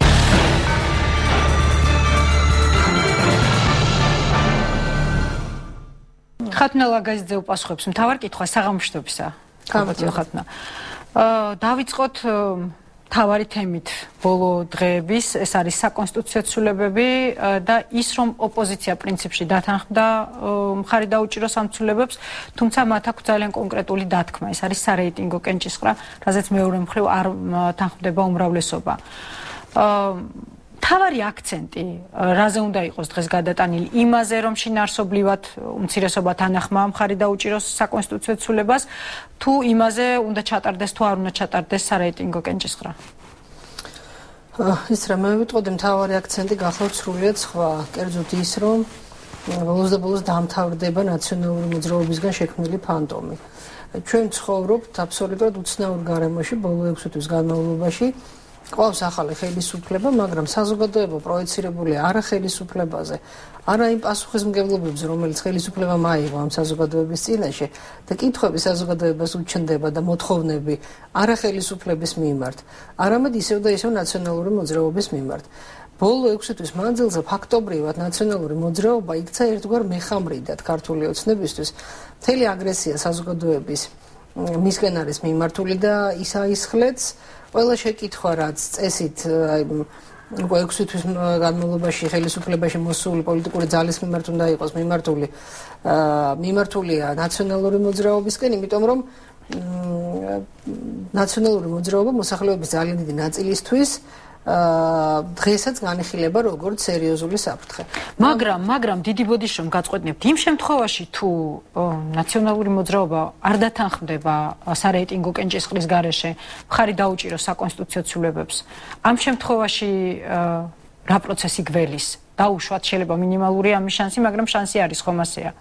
ხათუნა ლაგაძე უპასუხებს მთავარ კითხვას საღამოშტობისა. გამოდიო ხათუნა. დავიწყოთ მთავარი თემით ბოლო დღეების, ეს არის საკონსტიტუციო ცვლილებები და ის რომ ოპოზიცია პრინციპში დათანხმდა მხარი დაუჭიროს ამ ცვლილებებს, თუმცა მათ აქვს ძალიან კონკრეტული დათქმა, ეს არის სარეიტინგო კენჭისყრა, რაზეც მეორე მხრივ არ თანხმდება უმრავლესობა. თავარი აქცენტი რაზე უნდა იყოს დღეს გადატანილი იმაზე რომ შინაარსობრივად უმცირესობა თანახმა მხარი დაუჭიროს საკონსტიტუციო ცვლილებას თუ იმაზე უნდა ჩატარდეს თუ არ უნდა ჩატარდეს სარეიტინგო კენჭისყრა ის რა მე ვიტყოდი მთავარი აქცენტი გახლავთ სრულიად სხვა კერძოდ ის რომ ბოლოს და ბოლოს დამთავრდება ნაციონალური მოძრაობისგან შექმნილი ფანტომი ჩვენ ცხოვრობთ აბსოლუტურად უცნაურ გარემოში ბოლო 6 თვის განმავლობაში ყავს ახალი ხელისუფლება, მაგრამ საზოგადოება პროექცირებული არა ხელისუფლებაზე, არა იმ პასუხისმგებლობებზე, რომელიც ხელისუფლებამ აიღო ამ საზოგადოების წინაშე და კითხვები საზოგადოებას უჩნდება და მოთხოვნები არა ხელისუფლების მიმართ, არამედ ისევ და ისევ ნაციონალური მოძრაობის მიმართ. ბოლო 6 თვის მანძილზე ფაქტობრივად ნაციონალური მოძრაობა იქცა ერთგვარ მეხამრიდად ქართული ოცნებისთვის. მთელი აგრესია საზოგადოების მისგან არის მიმართული და ის აისხლեց ყველა შეკითხვა რაც წესით უკვე 6 თვის განმავლობაში ხელისუფლებაში მოსული პოლიტიკური ძალის მიმართ უნდა იყოს მიმართულია ნაციონალური მოძრაობისკენ, იმიტომ რომ ნაციონალური მოძრაობა მოსახლეობის ძალიან დიდი ნაწილისთვის დღესაც განიხილება როგორც სერიოზული საფრთხე. მაგრამ დიდი ბოდიში რომ გაწყვეტნებთ იმ შემთხვევაში თუ ნაციონალური მოძრაობა არ დათანხმდება სარეიტინგო კენჭისყრის გარეშე მხარი დაუჭიროს საკონსტიტუციო ცვლილებებს ამ შემთხვევაში რა პროცესი გველის დაუშვათ შეიძლება მინიმალური ამის შანსი მაგრამ შანსი არის ხომ ასეა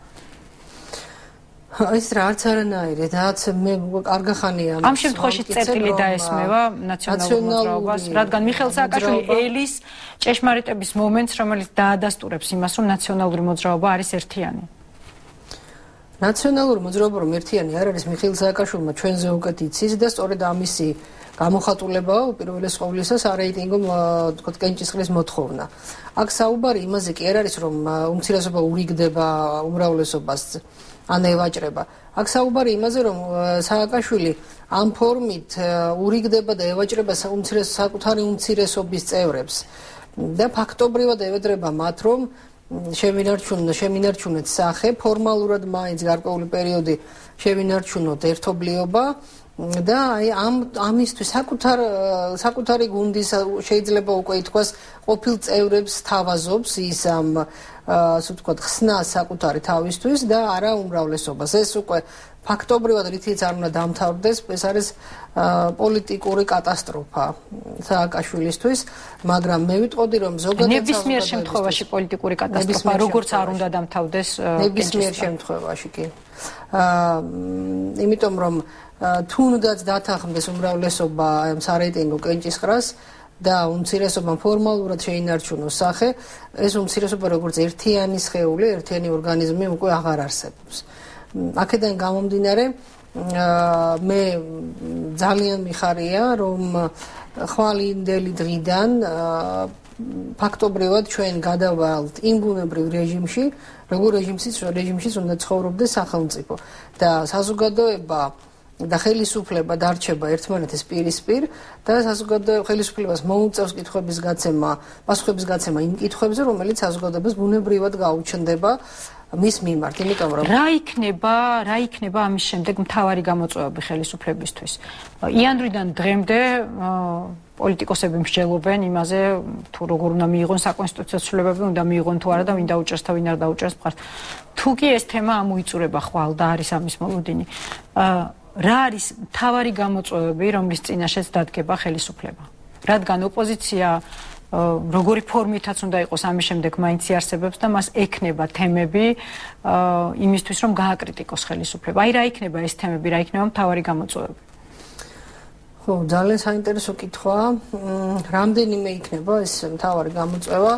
ის რა არც არანაირი რაც მე კარგი ხანია ამ შემთხვევაში წერტილი დაესმევა ნაციონალურ მოძრაობას რადგან მიხეილ სააკაშვილი ელის ჭეშმარიტების მომენტს რომელიც დაადასტურებს იმას რომ ნაციონალური მოძრაობა არის ერთიანი ნაციონალური მოძრაობა რომ ერთიანი არ არის მიხეილ სააკაშვილმა ჩვენზე უკეთ იცის და სწორედ ამისი გამოხატულებაა უპირველეს ყოვლისა სარეიტინგო თქო კენჭისყრის მოთხოვნა აქ საუბარი იმაზე კი არ არის რომ უმცირესობა ურიგდება უმრავლესობას ან ევაჭრება. აქ საუბარი იმაზე, რომ სააკაშვილი ამ ფორმით ურიგდება და ევაჭრება საკუთარი უმცირესობის წევრებს და ფაქტობრივად ევედრება მათ, რომ შევინარჩუნოთ სახე, ფორმალურად მაინც გარკვეული პერიოდი შევინარჩუნოთ ერთობლიობა და აი ამისთვის საკუთარი გუნდის შეიძლება უკვე ითქვას ყოფილ წევრებს თავაზობს ის ამ ასე ვთქვათ ხსნა საკუთარი თავისთვის და არა უმრავლესობას ეს უკვე ფაქტობრივად რითიც არ უნდა დამთავრდეს ეს არის პოლიტიკური კატასტროფა სააკაშვილისთვის მაგრამ მე ვიტყოდი რომ ზოგადად ნებისმიერ შემთხვევაში პოლიტიკური კატასტროფა როგორც არ უნდა დამთავრდეს ნებისმიერ შემთხვევაში კი იმიტომ რომ თუნდაც დათანხმდეს უმრავლესობა ამ სარეიტინგო კენჭისყრას და უმცირესობამ ფორმალურად შეინარჩუნოს სახე, ეს უმცირესობა როგორც ერთიანი სხეული, ერთიანი ორგანიზმი უკვე აღარ არსებობს. აქედან გამომდინარე, მე ძალიან მიხარია, რომ ხვალინდელი დღიდან ფაქტობრივად ჩვენ გადავალთ იმ ბუნებრივ რეჟიმში, როგორ რეჟიმშიც უნდა ცხოვრობდეს სახელმწიფო და საზოგადოება და ხელისუფლება დარჩება ერთმანეთის პირისპირ და საზოგადოება ხელისუფლებას მოუწევს კითხვების გაცემა, პასუხების გაცემა იმ კითხვებზე, რომელიც საზოგადოებას ბუნებრივად გაუჩნდება მის მიმართ, იმიტომ რომ რა იქნება ამის შემდეგ მთავარი გამოწვევები ხელისუფლებისთვის? იანვრიდან დღემდე პოლიტიკოსები მსჯელობენ იმაზე, თუ როგორ უნდა მიიღონ საკონსტიტუციო ცვლილებები, უნდა მიიღონ თუ არა და ვინ დაუჭერს და ვინ არ დაუჭერს მხარს. თუ კი ეს თემა ამოიწურება ხვალ და არის ამის მოლოდინი, რა არის მთავარი გამოწვევები, რომლის წინაშეც დადგება ხელისუფლება? რადგან ოპოზიცია როგორი ფორმითაც უნდა იყოს ამის შემდეგ მაინც იარსებებს და მას ექნება თემები იმისთვის, რომ გააკრიტიკოს ხელისუფლება. აი რა იქნება ეს თემები, რა იქნება მთავარი გამოწვევები? ხო, ძალიან საინტერესო კითხვაა. რამდენიმე იქნება ეს მთავარი გამოწვევა?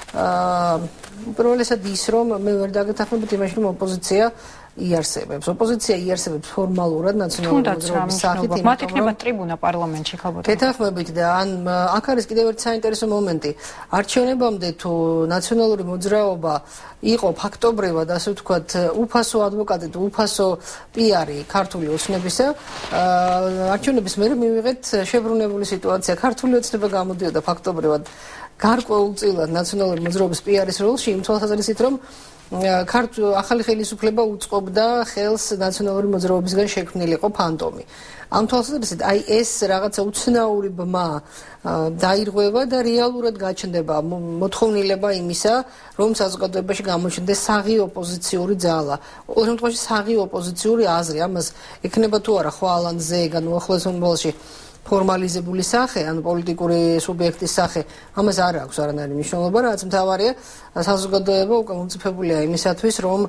პირველ რიგად ის, რომ მე ვერ დაგეთანხმებით იმაში, რომ ოპოზიცია იარსებებს. ოპოზიცია იარსებებს ფორმალურად ნაციონალური მოძრაობის სახით, მათ იქნება ტრიბუნა პარლამენტში ხალხო. გეთანხმებით და ან აქ არის კიდევ ერთი საინტერესო მომენტი. არჩევნებამდე თუ ნაციონალური მოძრაობა იყო ფაქტობრივად, ასე ვთქვათ, უფასო ადვოკატი თუ უფასო პიარი ქართული ოცნებისა, არჩევნების მერე მივიღეთ შებრუნებული სიტუაცია. ქართული ოცნება გამოდიოდა ფაქტობრივად გარკვეულწილად ნაციონალური მოძრაობის პიარის როლში, იმ თვალსაზრისით, რომ ახალი ხელისუფლება უწყობდა ხელს ნაციონალური მოძრაობისგან შექმნილიყო ფანტომი. ამ თვალსაზრისით, აი ეს რაღაცა უცნაური ბმა დაირღვევა და რეალურად გაჩნდება მოთხოვნილება იმისა, რომ საზოგადოებაში გამოჩნდეს საღი ოპოზიციური ძალა. ყოველ შემთხვევაში საღი ოპოზიციური აზრი, ამას ექნება თუ არა ხვალ ან ზეგან უახლოეს მომავალში ფორმალიზებული სახე, ან პოლიტიკური სუბიექტის სახე, ამას არ აქვს არანაირი მნიშვნელობა, რაც მთავარია, საზოგადოება უკვე მომწიფებულია იმისათვის, რომ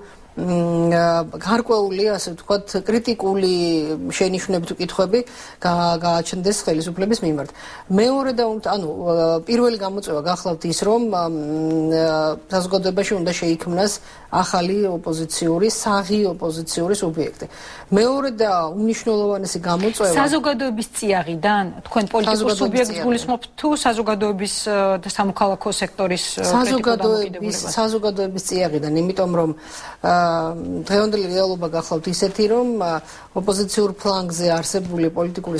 გარკვეული, ასე ვთქვათ, კრიტიკული შენიშვნები თუ კითხვები გააჩნდეს ხელისუფლების მიმართ. მეორე და პირველი გამოწვევა გახლავთ ის, რომ საზოგადოებაში უნდა შეიქმნას ახალი ოპოზიციური, საღი ოპოზიციური სუბიექტი. მეორე და უმნიშვნელოვანესი გამოწვევა საზოგადოების წიაღიდან, თქვენ პოლიტიკურ სუბიექტს გულისხმობთ თუ საზოგადოების და სამოქალაქო სექტორის საზოგადოების წიაღიდან, იმიტომ რომ დღევანდელი რეალობა გახლავთ ისეთი, რომ ოპოზიციურ ფლანგზე არსებული პოლიტიკური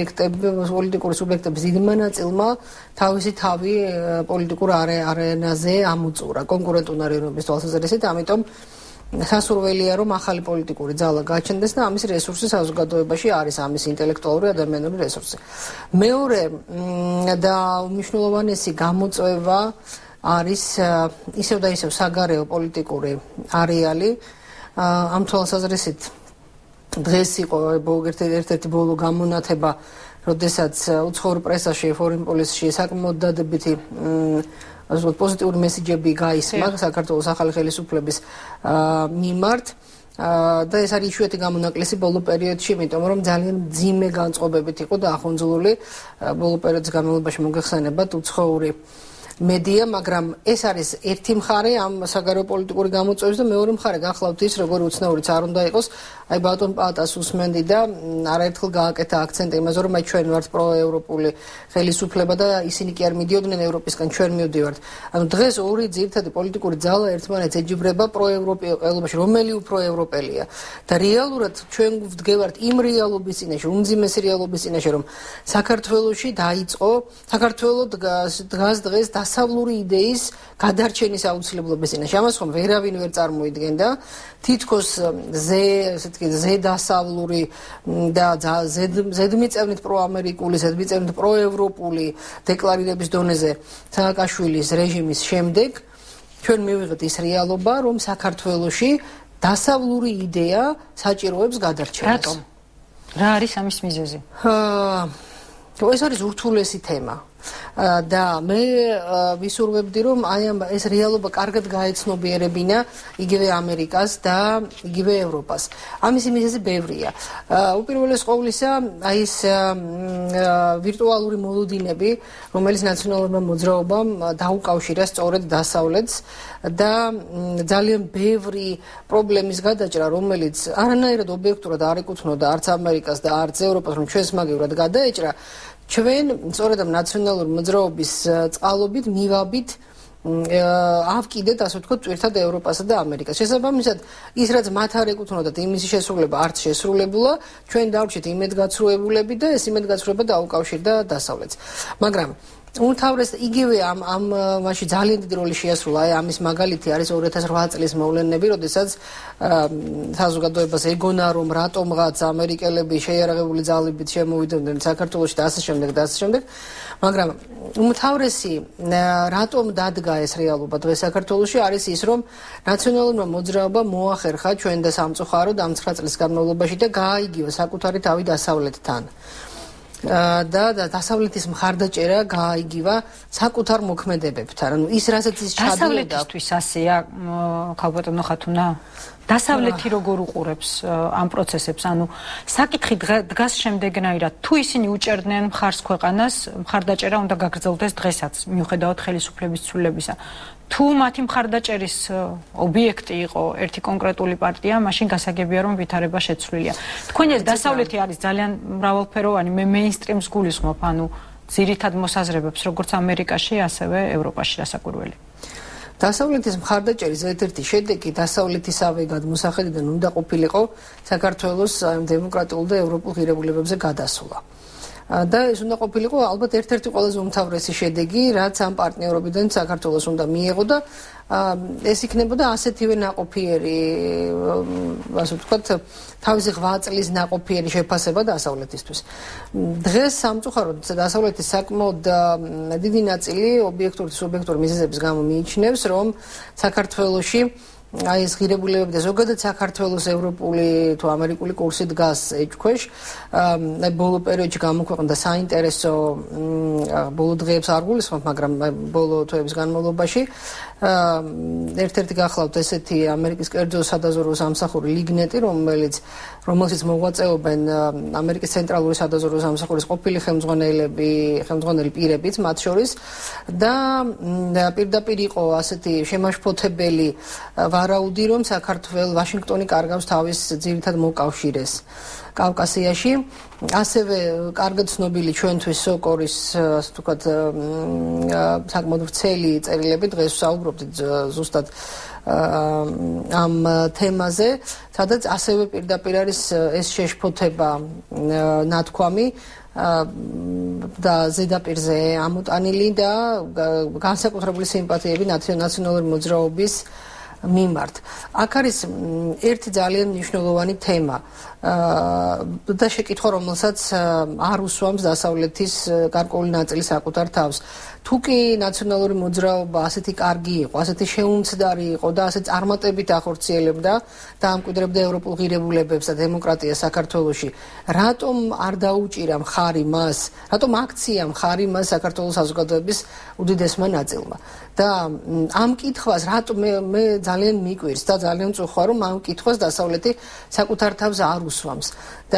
სუბიექტების დიდმა ნაწილმა თავისი თავი პოლიტიკურ არენაზე ამოწურა კონკურენტუნარიანობის თვალსაზრისით, ამიტომ სასურველია, რომ ახალი პოლიტიკური ძალა გაჩნდეს და ამის რესურსი საზოგადოებაში არის, ამის ინტელექტუალური ადამიანური რესურსი. მეორე და უმნიშვნელოვანესი გამოწვევა არის ისევ და ისევ საგარეო პოლიტიკური არეალი. ამ თვალსაზრისით დღეს იყო ერთ-ერთი ბოლო გამონათება, როდესაც უცხოურ პრესაში, Foreign Policy-ში საკმაოდ დადებითი პოზიტიური მესიჯები გაისმა საქართველოს ახალი ხელისუფლების მიმართ. და ეს არის იშვიათი გამონაკლისი ბოლო პერიოდში, იმიტომ რომ ძალიან მძიმე განწყობებით იყო დაახონძულული ბოლო პერიოდის განმავლობაში მოგეხსენებათ უცხოური მედია, მაგრამ ეს არის ერთი მხარე ამ საგარეო პოლიტიკური გამოწვევის და მეორე მხარე გახლავთ ის, როგორი უცნაურიც არ უნდა იყოს, აი ბატონ პატას უსმენდი და არაერთხელ გააკეთა აქცენტი იმაზე, რომ აი ჩვენ ვართ პროევროპული ხელისუფლება და ისინი კი არ მიდიოდნენ ევროპისგან, ჩვენ მივდივართ. ანუ დღეს ორი ძირითადი პოლიტიკური ძალა ერთმანეთს ეჯიბრება პროევროპელობაში, რომელი უფრო ევროპელია. და რეალურად ჩვენ ვდგევართ იმ რეალობის წინაშე, უმძიმესი რეალობის წინაშე, რომ საქართველოში დაიწყო, საქართველოს დგას დღეს დასავლური იდეის გადარჩენის აუცილებლობის წინაშე. ამას ხომ ვერავინ ვერ წარმოიდგენდა. თითქოს ზედასავლური და ზედმიწევნით პროამერიკული, ზედმიწევნით პროევროპული დეკლარირების დონეზე სააკაშვილის რეჟიმის შემდეგ ჩვენ მივიღეთ ის რეალობა, რომ საქართველოში დასავლური იდეა საჭიროებს გადარჩენას. რატომ? რა არის ამის მიზეზი? ეს არის ურთულესი თემა. და მე ვისურვებდი, რომ აი ეს რეალობა კარგად გაეცნობიერებინა იგივე ამერიკას და იგივე ევროპას. ამისი მიზეზი ბევრია. უპირველეს ყოვლისა, აი ეს ვირტუალური მოლოდინები, რომელიც ნაციონალურმა მოძრაობამ დაუკავშირა სწორედ დასავლეთს და ძალიან ბევრი პრობლემის გადაჭრა, რომელიც არანაირად ობიექტურად არ ეკუთვნოდა არც ამერიკას და არც ევროპას, რომ ჩვენს მაგივრად გადაეჭრა, ჩვენ სწორედ ამ ნაციონალური მოძრაობის წყალობით მივაბით ავკიდეთ ასე ვთქვათ წვირთად ევროპასა და ამერიკას. შესაბამისად, ის რაც მათ არ ეკუთვნოდათ იმისი შესრულება არც შესრულებულა, ჩვენ დავრჩით იმედგაცრუებულები და ეს იმედგაცრუება დაუკავშირდა დასავლეთს. მაგრამ უმთავრეს იგივე ამ მაშინ ძალიან დიდი როლი შეასრულა ამის მაგალითი არის 2008 წლის მოვლენები, როდესაც საზოგადოებას ეგონა რომ რატომღაც ამერიკელები შეიარაღებული ძალებით შემოვიდნენ საქართველოში და ასე შემდეგ, მაგრამ უმთავრესი რატომ დადგა ეს რეალობა დღეს საქართველოში არის ის რომ ნაციონალურმა მოძრაობამ მოახერხა ჩვენ და სამწუხაროდ ამ 9 წლის განმავლობაში და გააიგივა საკუთარი თავი დასავლეთთან. და დასავლეთის მხარდაჭერა გააიგივა საკუთარ მოქმედებებთან. ანუ ის რასაც ის ჩადიოდა დასავლეთისთვის ასეა ქალბატონო ხათუნა. დასავლეთი როგორ უყურებს ამ პროცესებს? ანუ საკითხი დგას შემდეგნაირად, თუ ისინი უჭერდნენ მხარს ქვეყანას, მხარდაჭერა უნდა გაგრძელდეს დღესაც, მიუხედავად ხელისუფლების ცვლილებისა. თუ მათი მხარდაჭერის ობიექტი იყო ერთი კონკრეტული პარტია, მაშინ გასაგებია რომ ვითარება შეცვლილია. თქვენ ეს დასავლეთი არის ძალიან მრავალფეროვანი, მე მეინსტრიმს გულისხმობ, ანუ ძირითად მოსაზრებებს, როგორც ამერიკაში, ასევე ევროპაში რასაკვირველი. დასავლეთის მხარდაჭერის ერთ-ერთი შედეგი დასავლეთისავე გადმოსახედიდან უნდა ყოფილიყო საქართველოს დემოკრატიულ და ევროპულ ღირებულებებზე გადასვლა. და ეს უნდა ყოფილიყო ალბათ ერთ-ერთი ყველაზე უმთავრესი შედეგი, რაც ამ პარტნიორობიდან საქართველოს უნდა მიეღო და ეს იქნებოდა ასეთივე ნაყოფიერი, ასე ვთქვათ, თავისი 8 წლის ნაყოფიერი შეფასება დასავლეთისთვის. დღეს სამწუხაროდ დასავლეთის საკმაოდ დიდი ნაწილი ობიექტური და სუბიექტური მიზეზების გამო მიიჩნევს, რომ საქართველოში აი ეს ღირებულებები და ზოგადად საქართველოს ევროპული თუ ამერიკული კურსი დგას ეჭქვეშ. ბოლო პერიოდში გამოქვეყნდა საინტერესო ბოლო დღეებს არ გულისხმობ, მაგრამ ბოლო თვეების განმავლობაში ერთ-ერთი გახლავთ ესეთი ამერიკის კერძო სადაზვერვო სამსახური ლიგნეტი, რომელშიც მოღვაწეობენ ამერიკის ცენტრალური სადაზვერვო სამსახურის ყოფილი ხელმძღვანელი პირებიც მათ შორის და პირდაპირ იყო ასეთი შემაშფოთებელი ვარაუდი, რომ ვაშინგტონი კარგავს თავის ძირითად მოკავშირეს კავკასიაში. ასევე კარგად ცნობილი ჩვენთვის სოკორის, ასე ვთქვათ, საკმაოდ ვრცელი წერილები დღეს ვსაუბრობთ ზუსტად ამ თემაზე, სადაც ასევე პირდაპირ არის ეს შეშფოთება ნათქვამი და ზედაპირზე ამოტანილი და განსაკუთრებული სიმპათიები ნაციონალური მოძრაობის მიმართ. აქ არის ერთი ძალიან მნიშვნელოვანი თემა და შეკითხვა, რომელსაც არ უსვამს დასავლეთის გარკვეული ნაწილი საკუთარ თავს. თუ კი ნაციონალური მოძრაობა ასეთი კარგი იყო, ასეთი შეუმცდარი იყო და ასეთ წარმატებით ახორციელებდა და ამკვიდრებდა ევროპულ ღირებულებებს და დემოკრატიას საქართველოში, რატომ არ დაუჭირა მხარი მას, რატომ აქცია მხარი მას საქართველოს საზოგადოების უდიდესმა ნაწილმა? და ამ კითხვას რატომ მე ძალიან მიკვირს და ძალიან მწუხვა, რომ ამ კითხვას დასავლეთი საკუთარ თავს არ უსვამს. და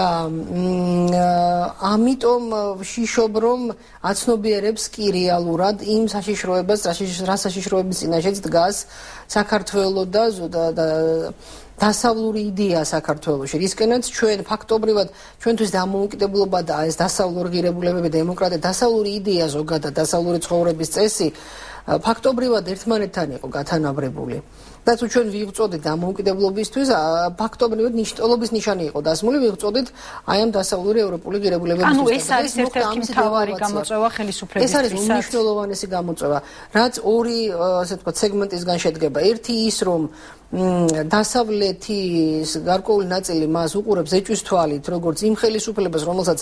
ამიტომ ვშიშობ, რომ აცნობიერებს კი რეალურად იმ საშიშროებას, რა საშიშროების წინაშეც დგას საქართველო და დასავლური იდეა საქართველოში. რისკენაც ჩვენ ფაქტობრივად ჩვენთვის დამოუკიდებლობა და ეს დასავლური ღირებულებები, დემოკრატია, დასავლური იდეა ზოგადად, დასავლური ცხოვრების წესი ფაქტობრივად ერთმანეთთან იყო გათანაბრებული. და თუ ჩვენ ვიღწოდით დამოუკიდებლობისთვის, ფაქტობრივად ნიშნულობის ნიშანი იყო დასმული, ვიღწოდით აი ამ დასავლური ევროპული ღირებულებების. ანუ ეს არის ერთ-ერთი მთავარი გამოწვევა ხელისუფლებისთვის. ეს არის უმნიშვნელოვანესი გამოწვევა, რაც ორი, ასე ვთქვათ, სეგმენტისგან შედგება. ერთი ის, რომ დასავლეთის გარკვეული ნაწილი მას უყურებს ეჭვის თვალით, როგორც იმ ხელისუფლებას, რომელსაც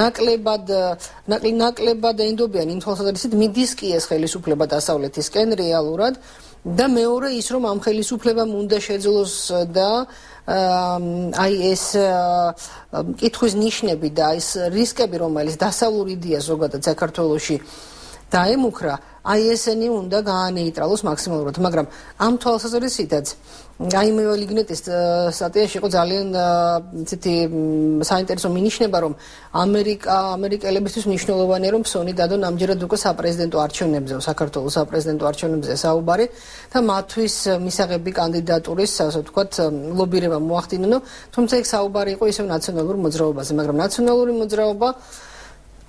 ნაკლებად ენდობიან იმ თვალსაზრისით, მიდის კი ეს ხელისუფლება დასავლეთისკენ რეალურად. და მეორე ის, რომ ამ ხელისუფლებამ უნდა შეძლოს და აი ეს კითხვის ნიშნები და ეს რისკები, რომელიც დასავლური იდეა ზოგადად საქართველოში დაემუქრა, აი ესენი უნდა გაანეიტრალოს მაქსიმალურად, მაგრამ ამ თვალსაზრისითაც აი მე ლიგნეტის სტატიაში იყო ძალიან ცეთი საინტერესო მინიშნება, რომ ამერიკელებისთვის მნიშვნელოვანია, რომ ფსონი დადონ ამჯერად უკვე საპრეზიდენტო არჩევნებზე, საქართველოს საპრეზიდენტო არჩევნებზე საუბარი და მათთვის მისაღები კანდიდატურის, ასე ვთქვათ, ლობირება მოახდინონ, თუმცა იქ საუბარი იყო ისევ ნაციონალურ მოძრაობაზე, მაგრამ ნაციონალური მოძრაობა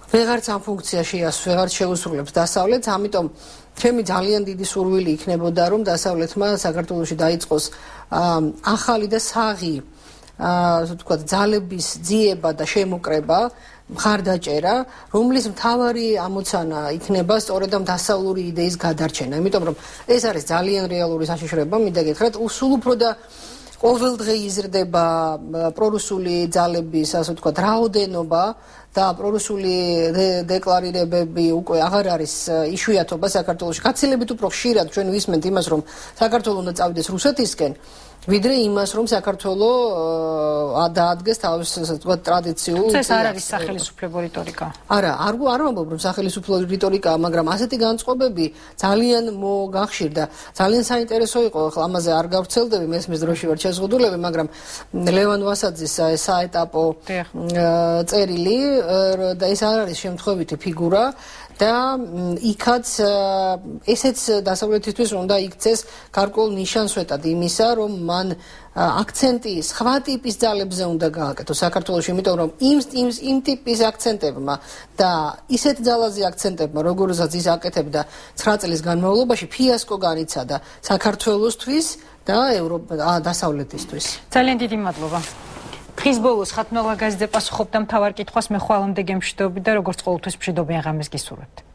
ვეღარც ამ ფუნქციაში ვეღარც შეუსრულებს დასავლეთს, ამიტომ ჩემი ძალიან დიდი სურვილი იქნებოდა, რომ დასავლეთმა საქართველოში დაიწყოს ახალი და საღი ასე ვთქვათ, ძალების ძიება და შემოკრება, მხარდაჭერა, რომლის მთავარი ამოცანა იქნება სწორედ ამ დასავლური იდეის გადარჩენა. იმიტომ რომ ეს არის ძალიან რეალური საშიშროება, მინდა გითხრათ, სულ უფრო და ყოველდღე იზრდება პრორუსული ძალების, ასე ვთქვათ, რაოდენობა და პრორუსული დეკლარირებები უკვე აღარ არის იშვიათობა საქართველოში. გაცილებით უფრო ხშირად ჩვენ ვისმენთ იმას, რომ საქართველო უნდა წავიდეს რუსეთისკენ, ვიდრე იმას, რომ საქართველო დაადგეს თავის ტრადიციულ. ეს არ არის სახელისუფლებო რიტორიკა. არა, არ ვამბობ, რომ სახელისუფლებო რიტორიკაა, მაგრამ ასეთი განწყობები ძალიან მოგახშირდა. ძალიან საინტერესო იყო, ახლა ამაზე არ გავრცელდები, მესმის დროში ვარ შეზღუდულები, მაგრამ ლევან ვასაძის საეტაპო წერილი და ეს არ არის შემთხვევითი ფიგურა. და იქაც ესეც დასავლეთისთვის უნდა იქცეს გარკვეულ ნიშანსვეტად იმისა, რომ მან აქცენტი სხვა ტიპის ძალებზე უნდა გააკეთოს საქართველოში, იმიტომ რომ იმ ტიპის აქცენტებმა და ისეთ ძალაზე აქცენტებმა, როგორსაც ის აკეთებდა 9 წლის განმავლობაში, ფიასკო განიცადა საქართველოსთვის და დასავლეთისთვის. ძალიან დიდი მადლობა. დღის ბოლოს ხათნოლა გაზეთზე პასუხობდა მთავარ კითხვას, მე ხვალამდე გემშვიდობები და როგორც ყოველთვის მშვიდობიან ღამეს გისურვებთ.